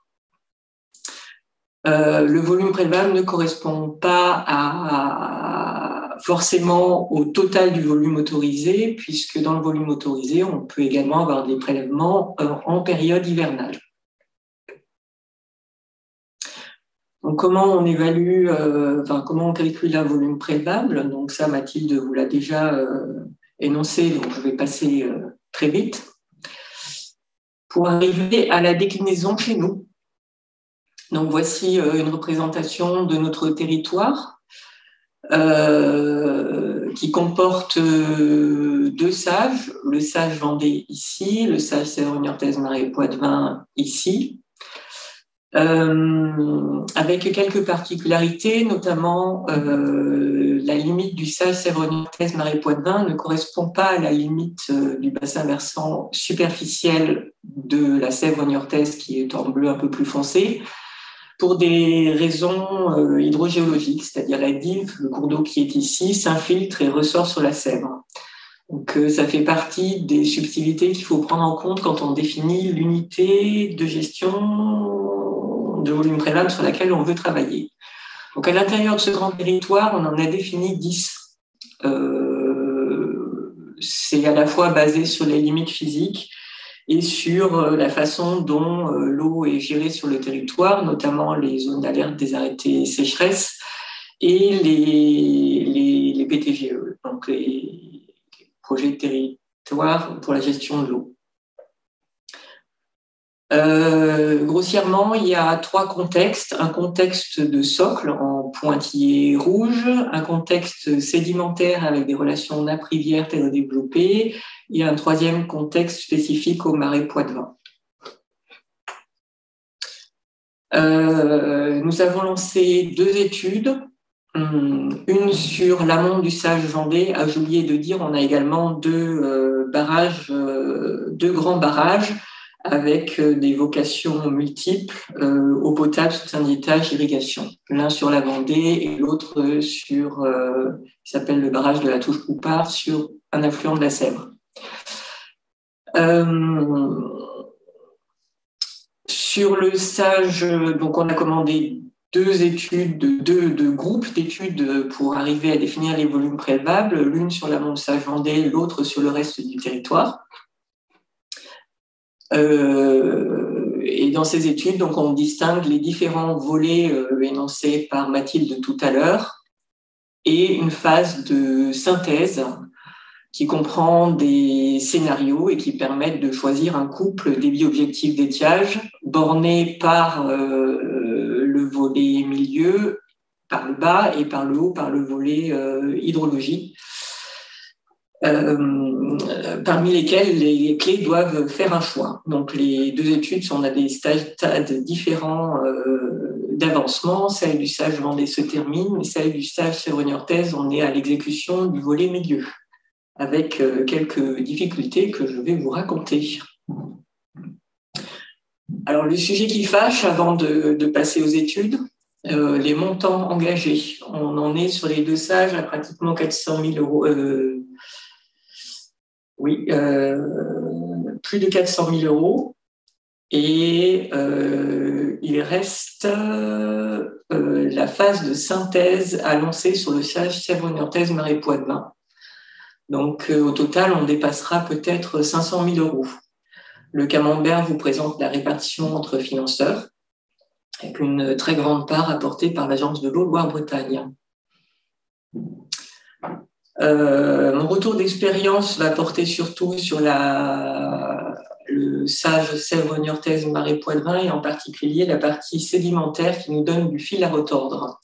Euh, le volume prélevable ne correspond pas à, à, forcément au total du volume autorisé, puisque dans le volume autorisé, on peut également avoir des prélèvements euh, en période hivernale. Donc, Donc, comment on évalue, euh, enfin, comment on calcule un volume prélevable? Donc, ça, Mathilde vous l'a déjà euh, énoncé, donc je vais passer euh, très vite. Pour arriver à la déclinaison chez nous. Donc, voici euh, une représentation de notre territoire euh, qui comporte euh, deux sages, le sage Vendée ici, le sage Sèvres-Niortaise-Marais Poitevin ici. Euh, avec quelques particularités, notamment euh, la limite du sage Sèvres-Niortaise-Marais Poitevin ne correspond pas à la limite euh, du bassin versant superficiel de la Sèvre-Niortaise qui est en bleu un peu plus foncé, pour des raisons euh, hydrogéologiques, c'est-à-dire la dive, le cours d'eau qui est ici, s'infiltre et ressort sur la Sèvre. Donc euh, ça fait partie des subtilités qu'il faut prendre en compte quand on définit l'unité de gestion de volume prélevable sur laquelle on veut travailler. Donc à l'intérieur de ce grand territoire, on en a défini dix. Euh, c'est à la fois basé sur les limites physiques et sur la façon dont euh, l'eau est gérée sur le territoire, notamment les zones d'alerte des arrêtés sécheresse et les, les, les P T G E, donc les, les projets de territoire pour la gestion de l'eau. Euh, grossièrement, il y a trois contextes. Un contexte de socle en pointillé rouge, un contexte sédimentaire avec des relations nappe-rivière très développées, et un troisième contexte spécifique au marais Poitevin. Euh, nous avons lancé deux études, une sur l'amont du sage Vendée. Ah, j'ai oublié de dire, on a également deux euh, barrages, euh, deux grands barrages, avec des vocations multiples, euh, eau potable, sanitaire, irrigation. L'un sur la Vendée et l'autre sur, euh, qui s'appelle le barrage de la Touche-Poupard, sur un affluent de la Sèvre. Euh, sur le sage, donc on a commandé deux études, deux, deux groupes d'études pour arriver à définir les volumes prélevables, l'une sur l'amont du sage Vendée, l'autre sur le reste du territoire. Euh, et dans ces études, donc, on distingue les différents volets euh, énoncés par Mathilde tout à l'heure et une phase de synthèse qui comprend des scénarios et qui permettent de choisir un couple débit-objectif d'étiage borné par euh, le volet milieu, par le bas, et par le haut, par le volet euh, hydrologie. Euh, parmi lesquels les clés doivent faire un choix. Donc les deux études sont à des stades différents euh, d'avancement. Celle du sage Vendée se termine, mais celle du sage Sèvres-Niortaise, on est à l'exécution du volet milieu, avec euh, quelques difficultés que je vais vous raconter. Alors le sujet qui fâche avant de, de passer aux études, euh, les montants engagés. On en est sur les deux sages à pratiquement quatre cent mille euros. Euh, Oui, euh, plus de quatre cent mille euros. Et euh, il reste euh, la phase de synthèse à lancer sur le sage Sèvres-Niortaise-Marais Poitevin. Donc, euh, au total, on dépassera peut-être cinq cent mille euros. Le camembert vous présente la répartition entre financeurs, avec une très grande part apportée par l'Agence de l'eau Loire-Bretagne. Euh, mon retour d'expérience va porter surtout sur la, le sage Sèvres-Niortaise-Marais Poitevin et en particulier la partie sédimentaire qui nous donne du fil à retordre.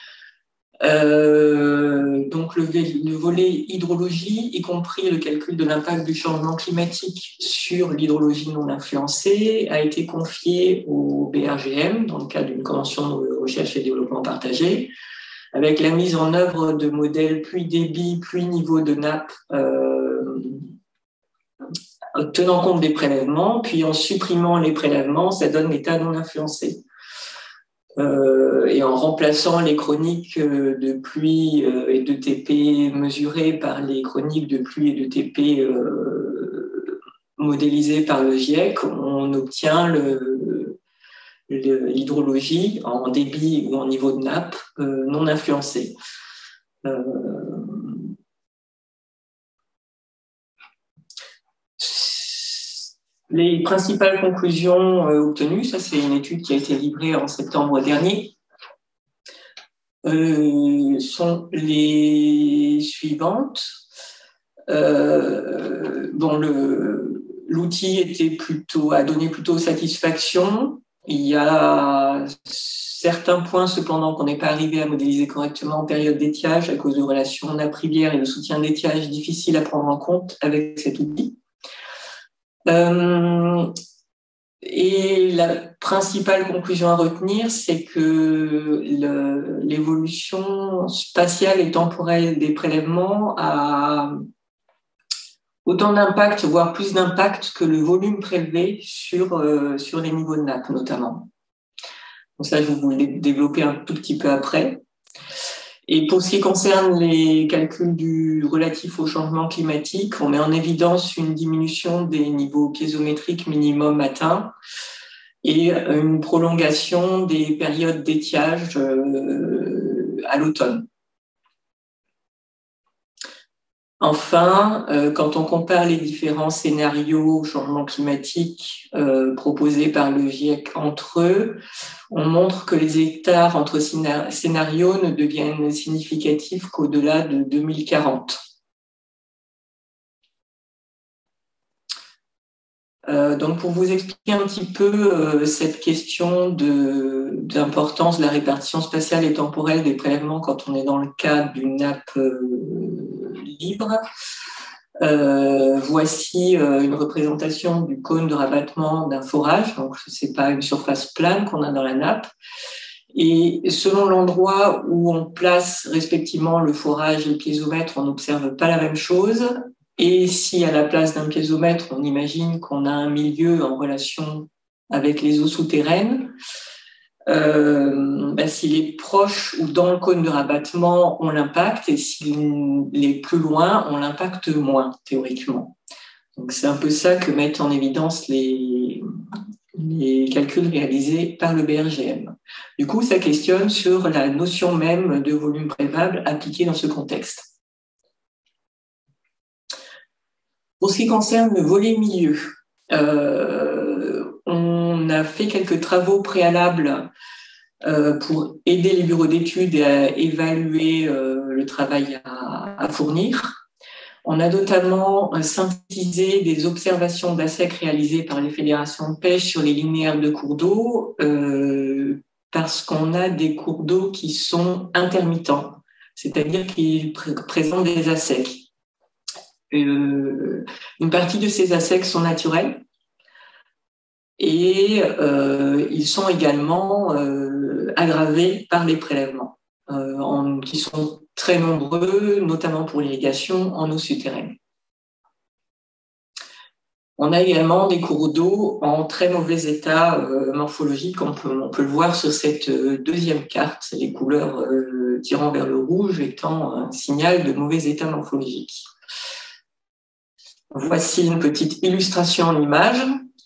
Euh, donc le, le volet hydrologie, y compris le calcul de l'impact du changement climatique sur l'hydrologie non influencée, a été confié au B R G M dans le cadre d'une convention de recherche et développement partagé, avec la mise en œuvre de modèles pluie débit, pluie niveau de nappe, euh, tenant compte des prélèvements, puis en supprimant les prélèvements, ça donne l'état non influencé. Euh, et en remplaçant les chroniques de pluie et de T P mesurées par les chroniques de pluie et de T P euh, modélisées par le GIEC, on obtient le l'hydrologie en débit ou en niveau de nappe euh, non influencé. Euh, les principales conclusions euh, obtenues, ça c'est une étude qui a été livrée en septembre dernier, euh, sont les suivantes. Euh, bon, le, l'outil était plutôt, a donné plutôt satisfaction. Il y a certains points, cependant, qu'on n'est pas arrivé à modéliser correctement en période d'étiage à cause de relations nappe-rivière et de soutien d'étiage difficiles à prendre en compte avec cet outil. Euh, et la principale conclusion à retenir, c'est que le, l'évolution spatiale et temporelle des prélèvements a autant d'impact, voire plus d'impact que le volume prélevé sur, euh, sur les niveaux de nappe, notamment. Donc ça, je vais vous le développer un tout petit peu après. Et pour ce qui concerne les calculs du relatif au changement climatique, on met en évidence une diminution des niveaux piézométriques minimum atteints et une prolongation des périodes d'étiage euh, à l'automne. Enfin, euh, quand on compare les différents scénarios changement climatique euh, proposés par le GIEC entre eux, on montre que les hectares entre scénarios ne deviennent significatifs qu'au-delà de deux mille quarante. Euh, donc, pour vous expliquer un petit peu euh, cette question de, d'importance de la répartition spatiale et temporelle des prélèvements quand on est dans le cadre d'une nappe euh, libre, euh, voici euh, une représentation du cône de rabattement d'un forage. Donc, c'est pas une surface plane qu'on a dans la nappe. Et selon l'endroit où on place respectivement le forage et le piézomètre, on n'observe pas la même chose. Et si à la place d'un piézomètre, on imagine qu'on a un milieu en relation avec les eaux souterraines, euh, ben, s'il est proche ou dans le cône de rabattement, on l'impacte, et s'il est plus loin, on l'impacte moins, théoriquement. Donc c'est un peu ça que mettent en évidence les, les calculs réalisés par le B R G M. Du coup, ça questionne sur la notion même de volume prélevable appliquée dans ce contexte. Pour ce qui concerne le volet milieu, euh, on a fait quelques travaux préalables euh, pour aider les bureaux d'études à évaluer euh, le travail à, à fournir. On a notamment synthétisé des observations d'A S E C réalisées par les fédérations de pêche sur les linéaires de cours d'eau euh, parce qu'on a des cours d'eau qui sont intermittents, c'est-à-dire qu'ils pr- présentent des A S E C. Euh, une partie de ces A S E C sont naturels et euh, ils sont également euh, aggravés par les prélèvements euh, en, qui sont très nombreux, notamment pour l'irrigation en eau souterraine. On a également des cours d'eau en très mauvais état euh, morphologique, on peut, on peut le voir sur cette euh, deuxième carte, les couleurs euh, tirant vers le rouge étant un signal de mauvais état morphologique. Voici une petite illustration en image.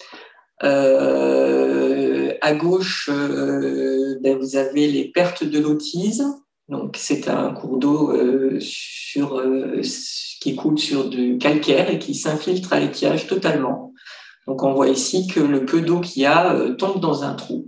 Euh, à gauche, euh, ben vous avez les pertes de l'Autise. Donc, c'est un cours d'eau euh, sur, euh, qui coule sur du calcaire et qui s'infiltre à l'étiage totalement. Donc, on voit ici que le peu d'eau qu'il y a euh, tombe dans un trou.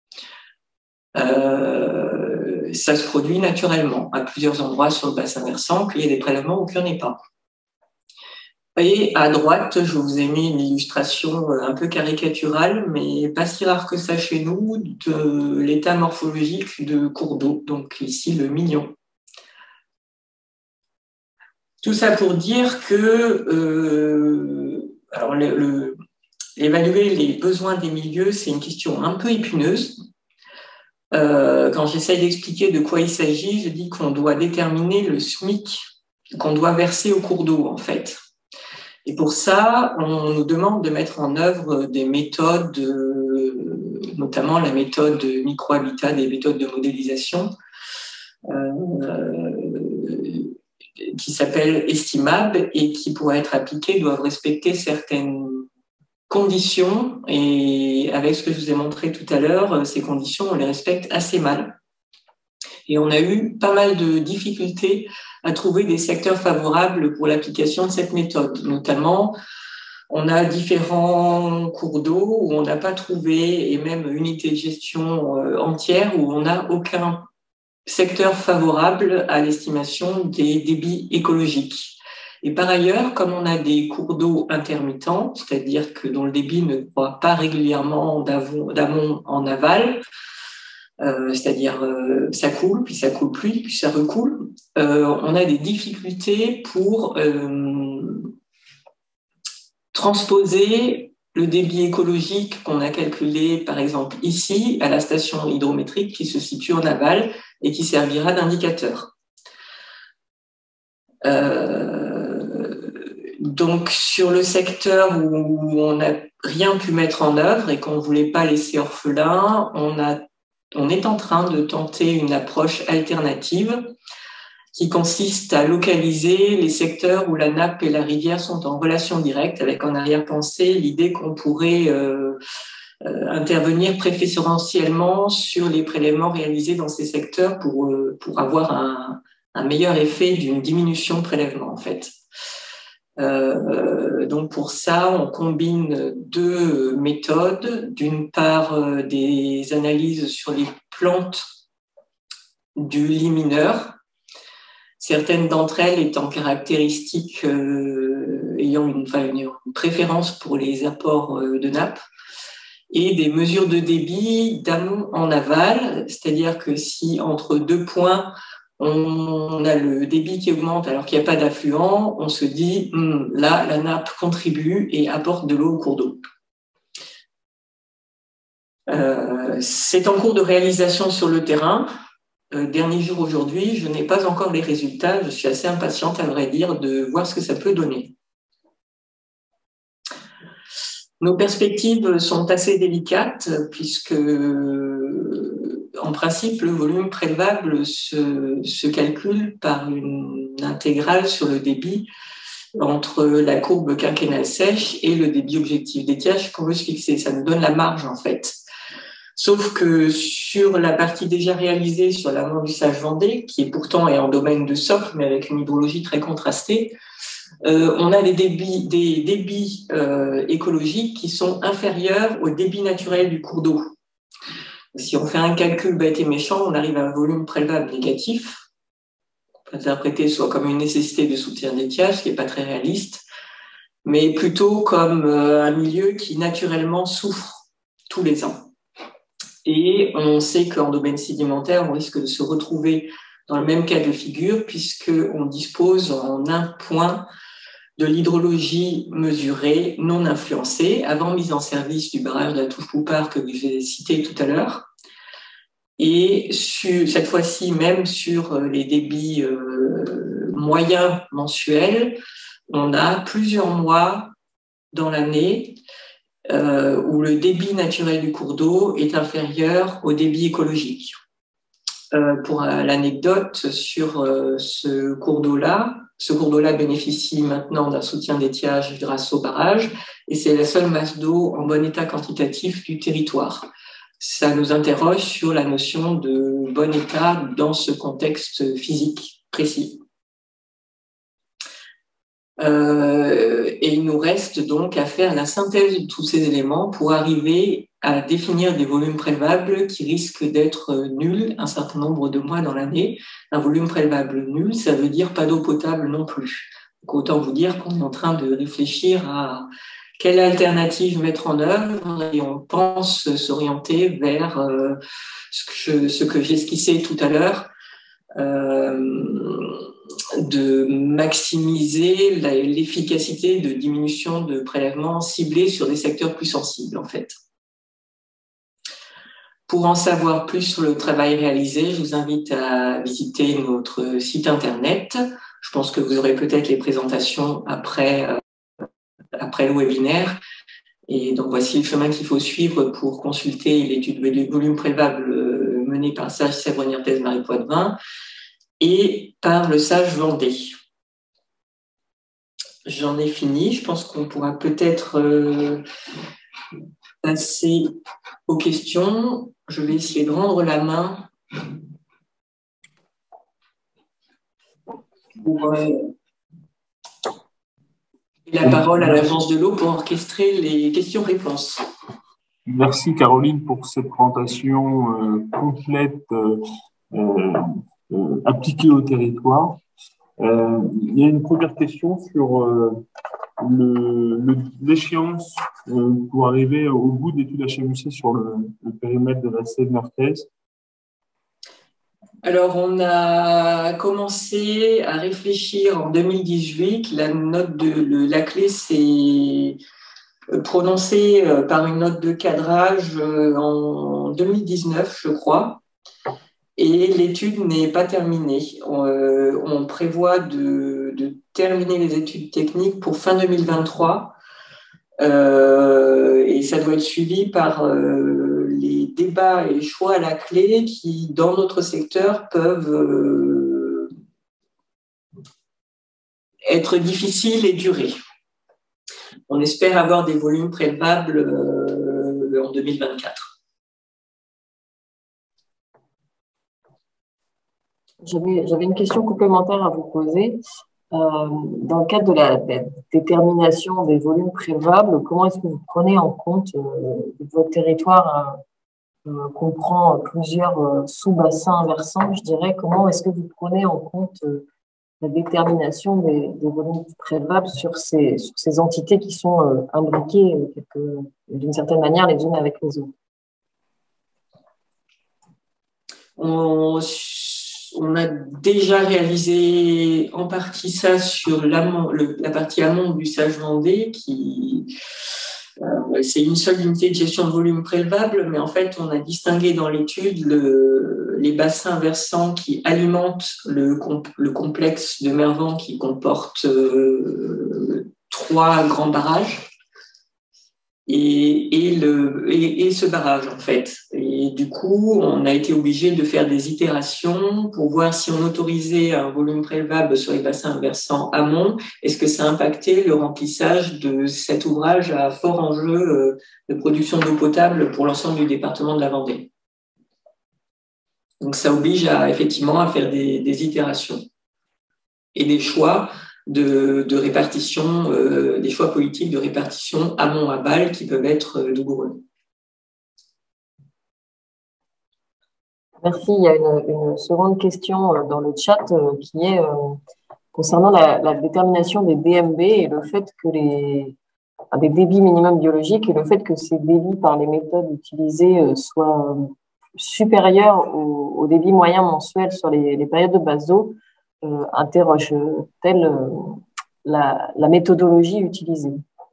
Euh, ça se produit naturellement à plusieurs endroits sur le bassin versant, qu'il y ait des prélèvements ou qu'il n'y en ait pas. Et à droite, je vous ai mis une illustration un peu caricaturale, mais pas si rare que ça chez nous, de l'état morphologique de cours d'eau, donc ici le Million. Tout ça pour dire que euh, alors le, le, évaluer les besoins des milieux, c'est une question un peu épineuse. Euh, quand j'essaie d'expliquer de quoi il s'agit, je dis qu'on doit déterminer le SMIC qu'on doit verser au cours d'eau, en fait. Et pour ça, on nous demande de mettre en œuvre des méthodes, euh, notamment la méthode micro-habitat, des méthodes de modélisation, euh, qui s'appellent estimables et qui, pour être appliquées, doivent respecter certaines conditions. Et avec ce que je vous ai montré tout à l'heure, ces conditions, on les respecte assez mal. Et on a eu pas mal de difficultés à trouver des secteurs favorables pour l'application de cette méthode. Notamment, on a différents cours d'eau où on n'a pas trouvé, et même unités de gestion entières où on n'a aucun secteur favorable à l'estimation des débits écologiques. Et par ailleurs, comme on a des cours d'eau intermittents, c'est-à-dire que dont le débit ne croît pas régulièrement d'amont en aval, euh, c'est-à-dire euh, ça coule, puis ça coule plus, puis ça recoule, euh, on a des difficultés pour euh, transposer le débit écologique qu'on a calculé, par exemple ici, à la station hydrométrique qui se situe en aval et qui servira d'indicateur. Euh, donc, sur le secteur où on n'a rien pu mettre en œuvre et qu'on ne voulait pas laisser orphelin, on, a, on est en train de tenter une approche alternative qui consiste à localiser les secteurs où la nappe et la rivière sont en relation directe, avec en arrière-pensée l'idée qu'on pourrait euh, euh, intervenir préférentiellement sur les prélèvements réalisés dans ces secteurs pour, euh, pour avoir un, un meilleur effet d'une diminution de prélèvement, en fait. Euh, donc pour ça, on combine deux méthodes. D'une part, euh, des analyses sur les plantes du lit mineur, certaines d'entre elles étant caractéristiques, euh, ayant une, enfin, une, une préférence pour les apports euh, de nappe, et des mesures de débit d'amont en aval, c'est-à-dire que si entre deux points, on a le débit qui augmente alors qu'il n'y a pas d'affluent, on se dit hm, là, la nappe contribue et apporte de l'eau au cours d'eau. Euh, c'est en cours de réalisation sur le terrain. Euh, dernier jour aujourd'hui, je n'ai pas encore les résultats. Je suis assez impatiente, à vrai dire, de voir ce que ça peut donner. Nos perspectives sont assez délicates puisque, en principe, le volume prélevable se, se calcule par une intégrale sur le débit entre la courbe quinquennale sèche et le débit objectif d'étiage qu'on veut se fixer. Ça nous donne la marge, en fait. Sauf que sur la partie déjà réalisée sur l'amont du Sage Vendée, qui est pourtant est en domaine de socle, mais avec une hydrologie très contrastée, euh, on a des débits, des débits euh, écologiques qui sont inférieurs au débit naturel du cours d'eau. Si on fait un calcul bête et méchant, on arrive à un volume prélevable négatif, on peut interpréter soit comme une nécessité de soutien d'étiage, ce qui n'est pas très réaliste, mais plutôt comme euh, un milieu qui naturellement souffre tous les ans. Et on sait qu'en domaine sédimentaire, on risque de se retrouver dans le même cas de figure puisqu'on dispose en un point de l'hydrologie mesurée non influencée avant mise en service du barrage de la Touche-Poupard que j'ai cité tout à l'heure. Et sur, cette fois-ci, même sur les débits euh, moyens mensuels, on a plusieurs mois dans l'année Euh, où le débit naturel du cours d'eau est inférieur au débit écologique. Euh, pour euh, l'anecdote, sur euh, ce cours d'eau-là, ce cours d'eau-là bénéficie maintenant d'un soutien d'étiage grâce au barrage, et c'est la seule masse d'eau en bon état quantitatif du territoire. Ça nous interroge sur la notion de bon état dans ce contexte physique précis. Euh, et il nous reste donc à faire la synthèse de tous ces éléments pour arriver à définir des volumes prélevables qui risquent d'être nuls un certain nombre de mois dans l'année. Un volume prélevable nul, ça veut dire pas d'eau potable non plus. Donc autant vous dire qu'on est en train de réfléchir à quelle alternative mettre en œuvre et on pense s'orienter vers euh, ce que, je, ce que j'ai esquissé tout à l'heure. Euh, de maximiser l'efficacité de diminution de prélèvements ciblés sur des secteurs plus sensibles, en fait. Pour en savoir plus sur le travail réalisé, je vous invite à visiter notre site internet. Je pense que vous aurez peut-être les présentations après, euh, après le webinaire. Et donc, voici le chemin qu'il faut suivre pour consulter l'étude de volume prélevable menée par Sage Savoie-Niortaise Marie Poitvin et par le Sage Vendée. J'en ai fini. Je pense qu'on pourra peut-être euh, passer aux questions. Je vais essayer de rendre la main pour euh, la parole à l'Agence de l'eau pour orchestrer les questions-réponses. Merci Caroline pour cette présentation euh, complète euh, euh, euh, appliquée au territoire. Euh, il y a une première question sur euh, l'échéance euh, pour arriver au bout de l'étude H M U C sur le, le périmètre de la Seine niortaise. Alors, on a commencé à réfléchir en deux mille dix-huit. La note de le, la clé s'est prononcée par une note de cadrage en deux mille dix-neuf, je crois. Et l'étude n'est pas terminée. On, euh, on prévoit de, de terminer les études techniques pour fin deux mille vingt-trois. Euh, et ça doit être suivi par euh, les débats et les choix à la clé qui, dans notre secteur, peuvent euh, être difficiles et durer. On espère avoir des volumes prélevables euh, en deux mille vingt-quatre. J'avais une question complémentaire à vous poser. Euh, dans le cadre de la, de la détermination des volumes prélevables, comment est-ce que vous prenez en compte euh, votre territoire euh, euh, comprend plusieurs euh, sous-bassins versants, je dirais. Comment est-ce que vous prenez en compte euh, la détermination des, des volumes prélevables sur ces, sur ces entités qui sont euh, imbriquées d'une certaine manière les unes avec les autres? On, on a déjà réalisé en partie ça sur l'amont, la partie amont du Sage Vendée, qui euh, c'est une seule unité de gestion de volume prélevable, mais en fait on a distingué dans l'étude le, les bassins versants qui alimentent le, le complexe de Mervan qui comporte euh, trois grands barrages. Et, et, le, et, et ce barrage, en fait. Et du coup, on a été obligé de faire des itérations pour voir si on autorisait un volume prélevable sur les bassins versants amont, est-ce que ça impactait le remplissage de cet ouvrage à fort enjeu de production d'eau potable pour l'ensemble du département de la Vendée. Donc, ça oblige à, effectivement à faire des, des itérations et des choix De, de répartition, euh, des choix politiques de répartition amont-aval qui peuvent être euh, douloureux. Merci. Il y a une, une seconde question dans le chat euh, qui est euh, concernant la, la détermination des D M B et le fait que les des débits minimums biologiques et le fait que ces débits par les méthodes utilisées euh, soient supérieurs au, au débit moyen mensuel sur les, les périodes de base d'eau. Euh, interroge-t-elle euh, la, la méthodologie utilisée?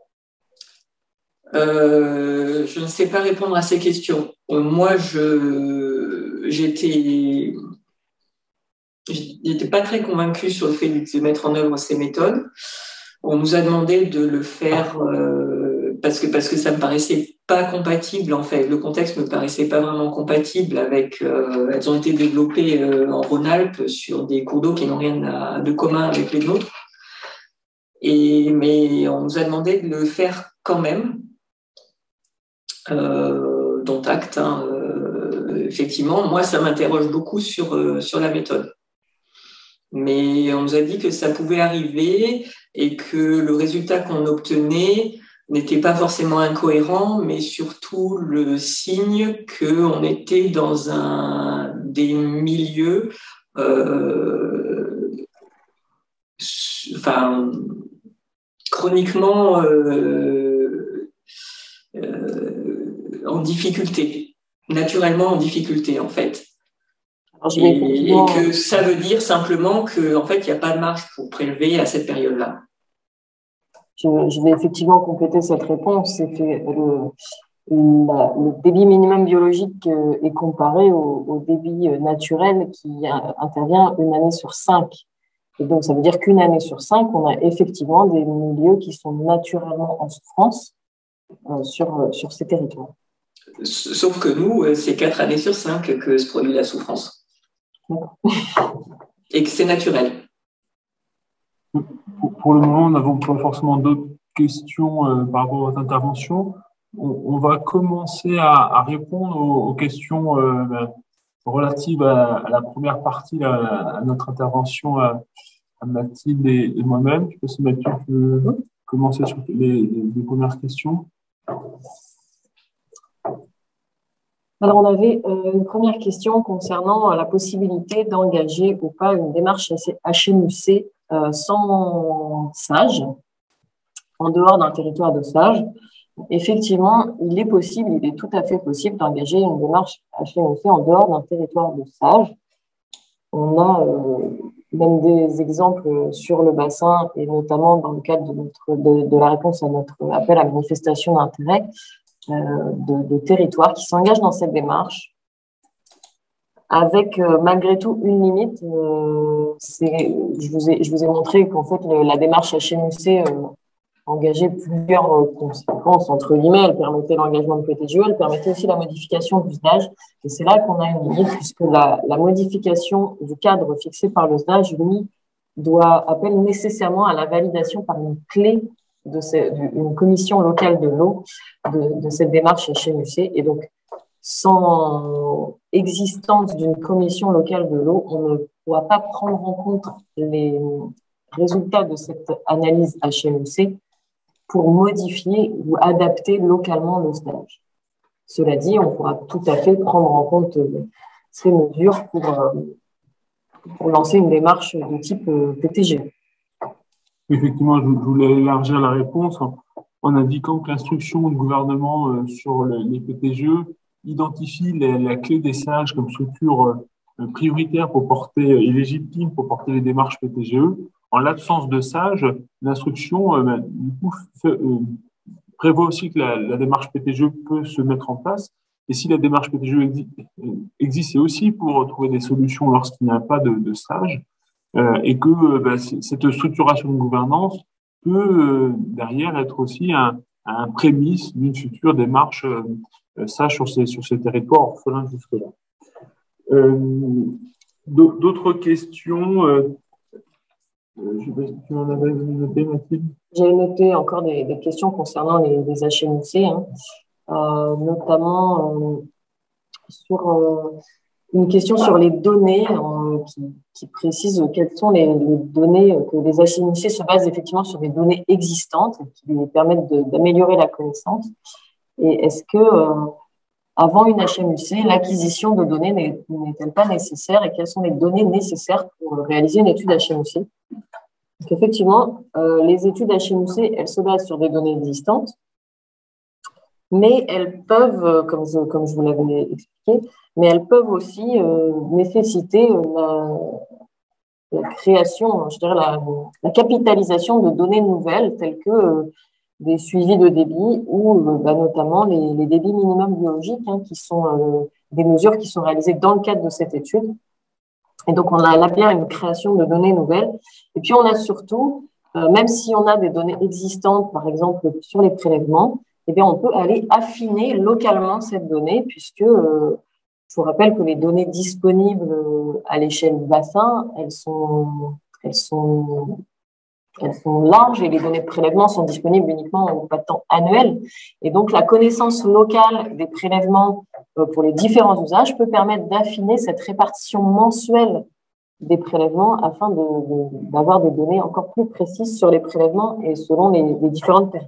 euh, Je ne sais pas répondre à ces questions. Euh, moi, je j'étais j'étais pas très convaincue sur le fait de mettre en œuvre ces méthodes. On nous a demandé de le faire euh, parce que parce que ça me paraissait pas compatible, en fait. Le contexte me paraissait pas vraiment compatible avec. Euh, elles ont été développées euh, en Rhône-Alpes sur des cours d'eau qui n'ont rien à, de commun avec les nôtres. Et mais on nous a demandé de le faire quand même. Euh, dont acte. Hein, euh, effectivement, moi, ça m'interroge beaucoup sur euh, sur la méthode. Mais on nous a dit que ça pouvait arriver et que le résultat qu'on obtenait n'était pas forcément incohérent, mais surtout le signe qu'on était dans un des milieux, euh, enfin, chroniquement euh, euh, en difficulté, naturellement en difficulté en fait. Et, et que ça veut dire simplement qu'en fait, il n'y a pas de marge pour prélever à cette période-là. Je, je vais effectivement compléter cette réponse. C'est que le, la, le débit minimum biologique est comparé au, au débit naturel qui intervient une année sur cinq. Et donc, ça veut dire qu'une année sur cinq, on a effectivement des milieux qui sont naturellement en souffrance euh, sur, sur ces territoires. Sauf que nous, c'est quatre années sur cinq que se produit la souffrance. Et que c'est naturel. Pour, pour le moment, nous n'avons pas forcément d'autres questions euh, par rapport à votre intervention. On, on va commencer à, à répondre aux, aux questions euh, relatives à, à la première partie, à, à notre intervention à, à Mathilde et, et moi-même. Je ne sais pas si Mathilde peut commencer sur les, les, les premières questions. Alors, on avait euh, une première question concernant la possibilité d'engager ou pas une démarche H M U C euh, sans sage, en dehors d'un territoire de sage. Effectivement, il est possible, il est tout à fait possible d'engager une démarche H M U C en dehors d'un territoire de sage. On a euh, même des exemples sur le bassin, et notamment dans le cadre de, notre, de, de la réponse à notre appel à manifestation d'intérêt, euh, de, de territoires qui s'engagent dans cette démarche, avec euh, malgré tout une limite. Euh, je, vous ai, je vous ai montré qu'en fait, le, la démarche H M U C euh, engageait plusieurs euh, conséquences, entre guillemets. Elle permettait l'engagement de P T G E, elle permettait aussi la modification du S D A G. Et c'est là qu'on a une limite, puisque la, la modification du cadre fixé par le S D A G, lui, doit appelle nécessairement à la validation par une clé de une commission locale de l'eau de, de cette démarche H M U C. Et donc, sans existence d'une commission locale de l'eau, on ne pourra pas prendre en compte les résultats de cette analyse H M U C pour modifier ou adapter localement le S D A G. Cela dit, on pourra tout à fait prendre en compte ces mesures pour, pour lancer une démarche de type P T G E. Effectivement, je voulais élargir la réponse en indiquant que l'instruction du gouvernement sur les P T G E identifie la clé des sages comme structure prioritaire pour porter et légitime pour porter les démarches P T G E. En l'absence de sages, l'instruction euh, du coup, fait, euh, prévoit aussi que la, la démarche P T G E peut se mettre en place. Et si la démarche P T G E exi existe, c'est aussi pour trouver des solutions lorsqu'il n'y a pas de, de sages, euh, et que euh, bah, cette structuration de gouvernance peut euh, derrière être aussi un, un prémisse d'une future démarche euh, sage sur ces, sur ces territoires orphelins jusque-là. Euh, D'autres questions euh, Je sais pas si tu en avais noté, Mathilde. J'ai noté encore des, des questions concernant les, les H M U C, hein, euh, notamment euh, sur euh, une question sur les données euh, qui, qui précise quelles sont les, les données, que les H M U C se basent effectivement sur des données existantes qui lui permettent d'améliorer la connaissance. Et est-ce que, euh, avant une H M U C, l'acquisition de données n'est-elle pas nécessaire, et quelles sont les données nécessaires pour réaliser une étude H M U C? Parce qu'effectivement, euh, les études H M U C, elles se basent sur des données existantes, mais elles peuvent, comme je, comme je vous l'avais expliqué, mais elles peuvent aussi euh, nécessiter la, la création, je dirais la, la capitalisation de données nouvelles, telles que euh, des suivis de débit ou euh, bah, notamment les, les débits minimums biologiques, hein, qui sont euh, des mesures qui sont réalisées dans le cadre de cette étude. Et donc, on a là bien une création de données nouvelles. Et puis, on a surtout, euh, même si on a des données existantes, par exemple, sur les prélèvements, eh bien, on peut aller affiner localement cette donnée, puisque euh, je vous rappelle que les données disponibles euh, à l'échelle du bassin, elles sont, elles sont, elles sont larges, et les données de prélèvement sont disponibles uniquement au pas de temps annuel. Et donc, la connaissance locale des prélèvements euh, pour les différents usages peut permettre d'affiner cette répartition mensuelle des prélèvements afin d'avoir de, de, des données encore plus précises sur les prélèvements et selon les, les différentes périodes.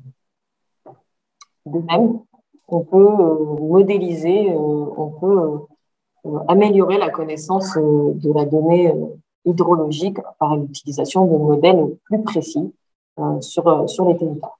De même, on peut euh, modéliser, euh, on peut euh, améliorer la connaissance euh, de la donnée euh, hydrologique par l'utilisation de modèles plus précis euh, sur, euh, sur les territoires.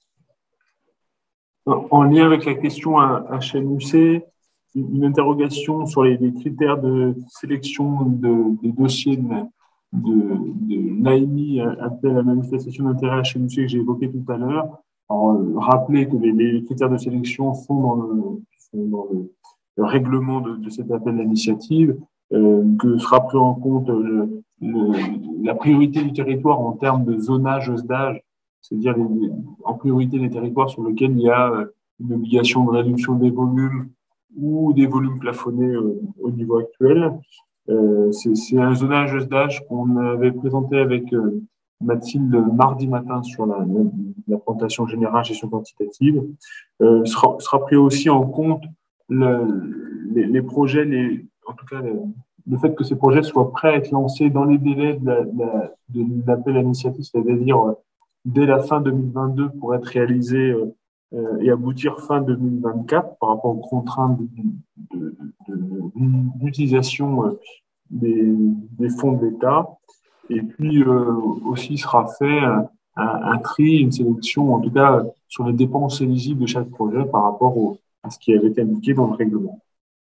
En lien avec la question H M U C, une interrogation sur les, les critères de sélection de, des dossiers de, de, de l'A M I, appel à manifestation d'intérêt H M U C, que j'ai évoqué tout à l'heure. Alors, euh, rappeler que les, les critères de sélection sont dans le, sont dans le, le règlement de, de cet appel d'initiative, euh, que sera pris en compte le, le, la priorité du territoire en termes de zonage S D A G, c'est-à-dire les, en priorité les territoires sur lesquels il y a une obligation de réduction des volumes ou des volumes plafonnés euh, au niveau actuel. Euh, c'est un zonage S D A G qu'on avait présenté avec euh, Mathilde mardi matin sur la, la présentation générale gestion quantitative. Euh, sera, sera pris aussi en compte le, les, les projets, les, en tout cas le, le fait que ces projets soient prêts à être lancés dans les délais de l'appel à l'initiative, c'est-à-dire euh, dès la fin deux mille vingt-deux pour être réalisés euh, euh, et aboutir fin deux mille vingt-quatre par rapport aux contraintes d'utilisation euh, des, des fonds de l'État. Et puis euh, aussi sera fait un, un tri, une sélection, en tout cas sur les dépenses éligibles de chaque projet par rapport au, à ce qui avait été indiqué dans le règlement.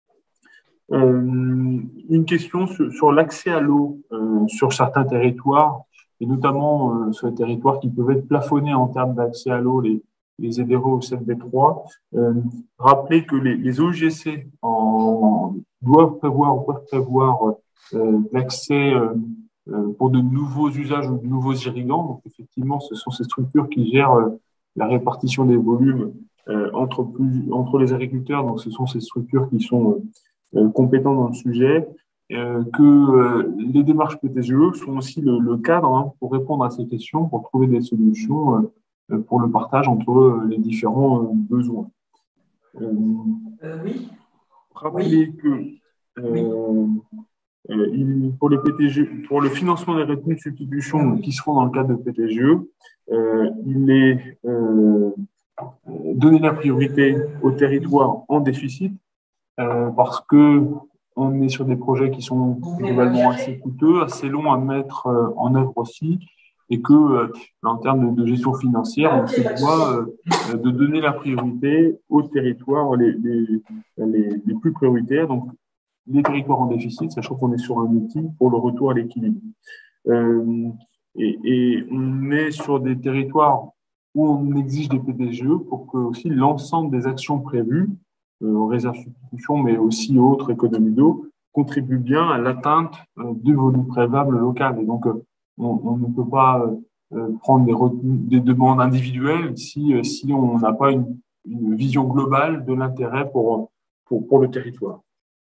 Euh, une question sur, sur l'accès à l'eau euh, sur certains territoires, et notamment euh, sur les territoires qui peuvent être plafonnés en termes d'accès à l'eau, les, les Z R O ou sept B trois. Euh, rappelez que les, les O G C en, doivent prévoir ou peuvent prévoir euh, l'accès euh, euh, pour de nouveaux usages ou de nouveaux irrigants. Donc effectivement, ce sont ces structures qui gèrent euh, la répartition des volumes euh, entre, plus, entre les agriculteurs. Donc ce sont ces structures qui sont euh, Euh, compétents dans le sujet, euh, que euh, les démarches P T G E sont aussi le, le cadre hein, pour répondre à ces questions, pour trouver des solutions euh, pour le partage entre euh, les différents euh, besoins. Euh, euh, oui. Rappelez oui. que euh, oui. euh, il, pour les P T G E, pour le financement des retenues de substitution oui. qui seront dans le cadre de P T G E, euh, il est euh, donné la priorité aux territoires en déficit. Euh, parce que on est sur des projets qui sont globalement assez coûteux, assez longs à mettre euh, en œuvre aussi, et que euh, en termes de, de gestion financière, on se doit euh, de donner la priorité aux territoires les, les, les, les plus prioritaires, donc les territoires en déficit, sachant qu'on est sur un outil pour le retour à l'équilibre. Euh, et, et on est sur des territoires où on exige des P T G E pour que aussi l'ensemble des actions prévues Euh, en réserve substitution, mais aussi autres économies d'eau, contribuent bien à l'atteinte euh, du volume préalable local. Et donc, euh, on, on ne peut pas euh, prendre des, des demandes individuelles si, euh, si on n'a pas une, une vision globale de l'intérêt pour, pour, pour le territoire.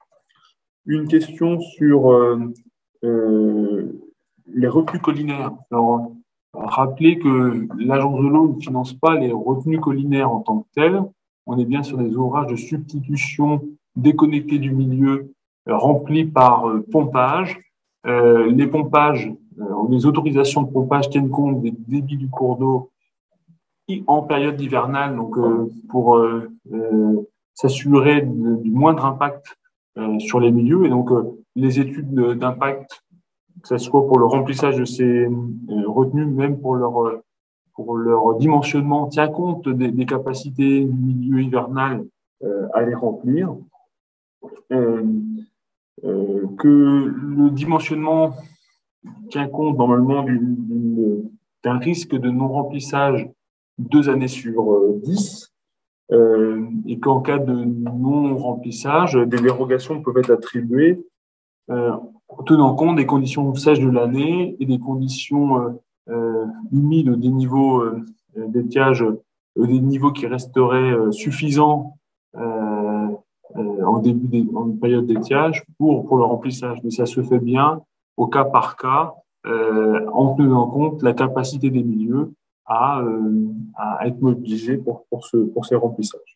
Une question sur euh, euh, les retenues collinaires. Alors, rappelez que l'Agence de l'eau ne finance pas les retenues collinaires en tant que telles. On est bien sur des ouvrages de substitution déconnectés du milieu, euh, remplis par euh, pompage. Euh, les pompages, euh, les autorisations de pompage tiennent compte des débits du cours d'eau en période hivernale, donc euh, pour euh, euh, s'assurer du moindre impact euh, sur les milieux. Et donc, euh, les études d'impact, que ce soit pour le remplissage de ces euh, retenues, même pour leur euh, pour leur dimensionnement, tient compte des, des capacités du milieu hivernal euh, à les remplir, euh, euh, que le dimensionnement tient compte normalement d'un risque de non-remplissage deux années sur euh, dix, euh, et qu'en cas de non-remplissage, des dérogations peuvent être attribuées euh, en tenant compte des conditions sèches de l'année et des conditions euh, Euh, humides, des niveaux euh, d'étiage, euh, des niveaux qui resteraient euh, suffisants euh, euh, en début des, en période d'étiage pour pour le remplissage. Mais ça se fait bien au cas par cas, euh, en tenant compte la capacité des milieux à, euh, à être mobilisés pour pour ce pour ces remplissages.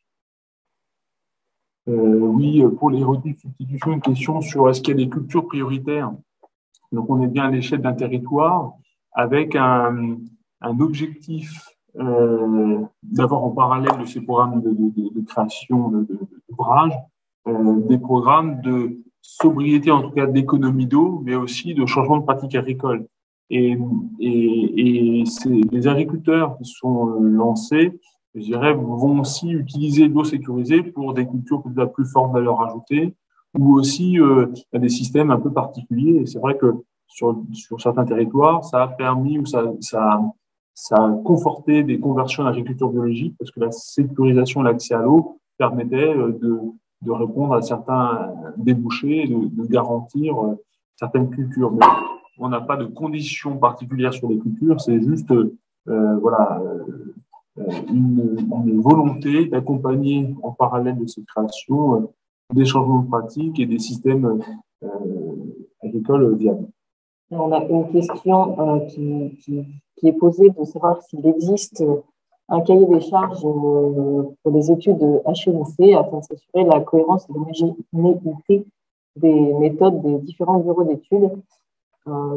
Euh, oui, pour les retenues de substitution, une question sur est-ce qu'il y a des cultures prioritaires. Donc on est bien à l'échelle d'un territoire, avec un, un objectif euh, d'avoir en parallèle de ces programmes de, de, de, de création d'ouvrages, euh, des programmes de sobriété, en tout cas d'économie d'eau, mais aussi de changement de pratiques agricoles. Et, et, et les agriculteurs qui sont lancés, je dirais, vont aussi utiliser l'eau sécurisée pour des cultures de la plus forte valeur ajoutée, ou aussi euh, des systèmes un peu particuliers. Et c'est vrai que Sur, sur certains territoires, ça a permis ou ça, ça, ça a conforté des conversions à l'agriculture biologique parce que la sécurisation et l'accès à l'eau permettait de, de répondre à certains débouchés et de, de garantir certaines cultures. Mais on n'a pas de conditions particulières sur les cultures, c'est juste euh, voilà, une, une volonté d'accompagner en parallèle de cette création des changements de pratiques et des systèmes euh, agricoles viables. On a une question euh, qui, qui, qui est posée de savoir s'il existe un cahier des charges euh, pour les études de H N C afin de s'assurer la cohérence et l'homogénéité des méthodes des différents bureaux d'études. Euh,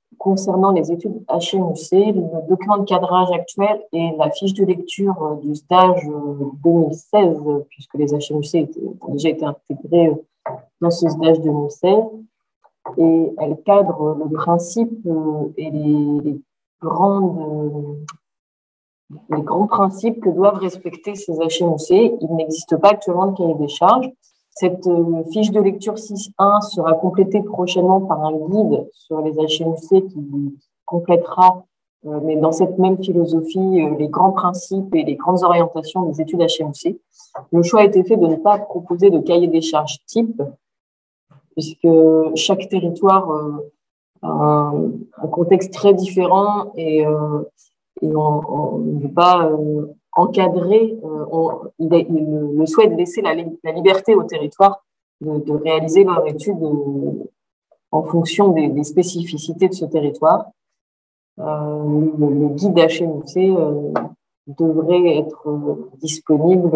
concernant les études H M U C, le document de cadrage actuel et la fiche de lecture du stage deux mille seize, puisque les H M U C étaient, ont déjà été intégrés dans ce stage deux mille seize, et elle cadre le principe et les, les, grandes, les grands principes que doivent respecter ces H M U C. Il n'existe pas actuellement de cahier des charges. Cette euh, fiche de lecture six point un sera complétée prochainement par un guide sur les H M U C qui complétera, euh, mais dans cette même philosophie, euh, les grands principes et les grandes orientations des études H M U C. Le choix a été fait de ne pas proposer de cahier des charges type, puisque chaque territoire euh, a un, un contexte très différent et, euh, et on ne veut pas... Euh, encadré, euh, on, il, il, le souhait de laisser la, la liberté au territoire de, de réaliser leur étude euh, en fonction des, des spécificités de ce territoire. Euh, le, le guide H M U C euh, devrait être euh, disponible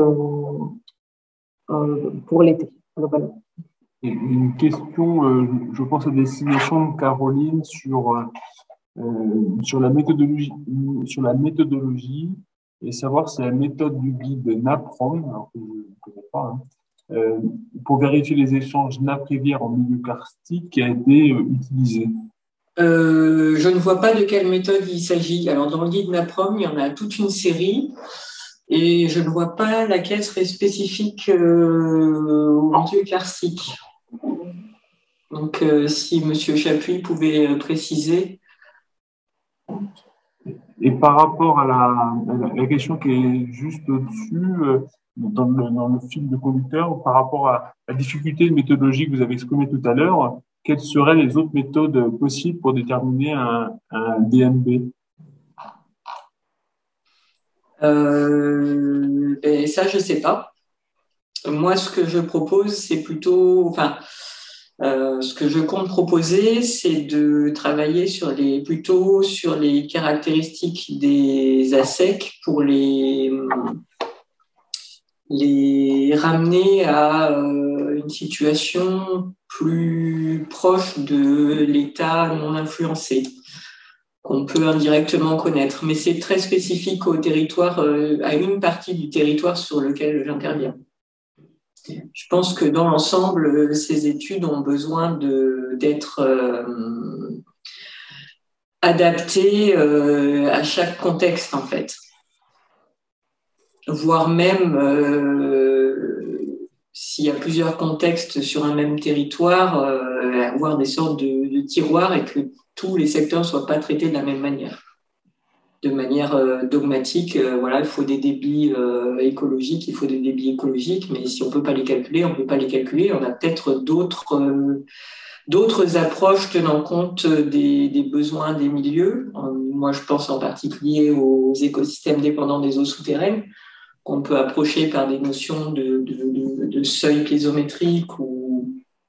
euh, pour l'été, globalement. Et une question, euh, je pense à destination de Caroline sur, euh, sur, la méthodologie, sur la méthodologie et savoir si la méthode du guide NAPROM, alors que je ne connais pas, hein, euh, pour vérifier les échanges nappe-rivière en milieu karstique a été euh, utilisée. Euh, je ne vois pas de quelle méthode il s'agit. Alors, dans le guide NAPROM, il y en a toute une série et je ne vois pas laquelle serait spécifique euh, au milieu karstique. Donc, euh, si M. Chapuis pouvait euh, préciser. Et par rapport à la, la, la question qui est juste au-dessus, euh, dans, le, dans le fil de conducteur, par rapport à la difficulté méthodologique que vous avez exprimée tout à l'heure, quelles seraient les autres méthodes possibles pour déterminer un, un D M B? euh, et ça, je ne sais pas. Moi, ce que je propose, c'est plutôt... Enfin, Euh, ce que je compte proposer, c'est de travailler sur les, plutôt sur les caractéristiques des A S E C pour les, les ramener à euh, une situation plus proche de l'état non influencé, qu'on peut indirectement connaître. Mais c'est très spécifique au territoire, euh, à une partie du territoire sur lequel j'interviens. Je pense que dans l'ensemble, ces études ont besoin d'être euh, adaptées euh, à chaque contexte, en fait. Voire même, euh, s'il y a plusieurs contextes sur un même territoire, euh, avoir des sortes de, de tiroirs et que tous les secteurs ne soient pas traités de la même manière. De manière euh, dogmatique, euh, voilà, il faut des débits euh, écologiques, il faut des débits écologiques, mais si on ne peut pas les calculer, on ne peut pas les calculer. On a peut-être d'autres euh, d'autres approches tenant compte des, des besoins des milieux. Euh, moi, je pense en particulier aux écosystèmes dépendants des eaux souterraines, qu'on peut approcher par des notions de, de, de, de seuil piézométrique ou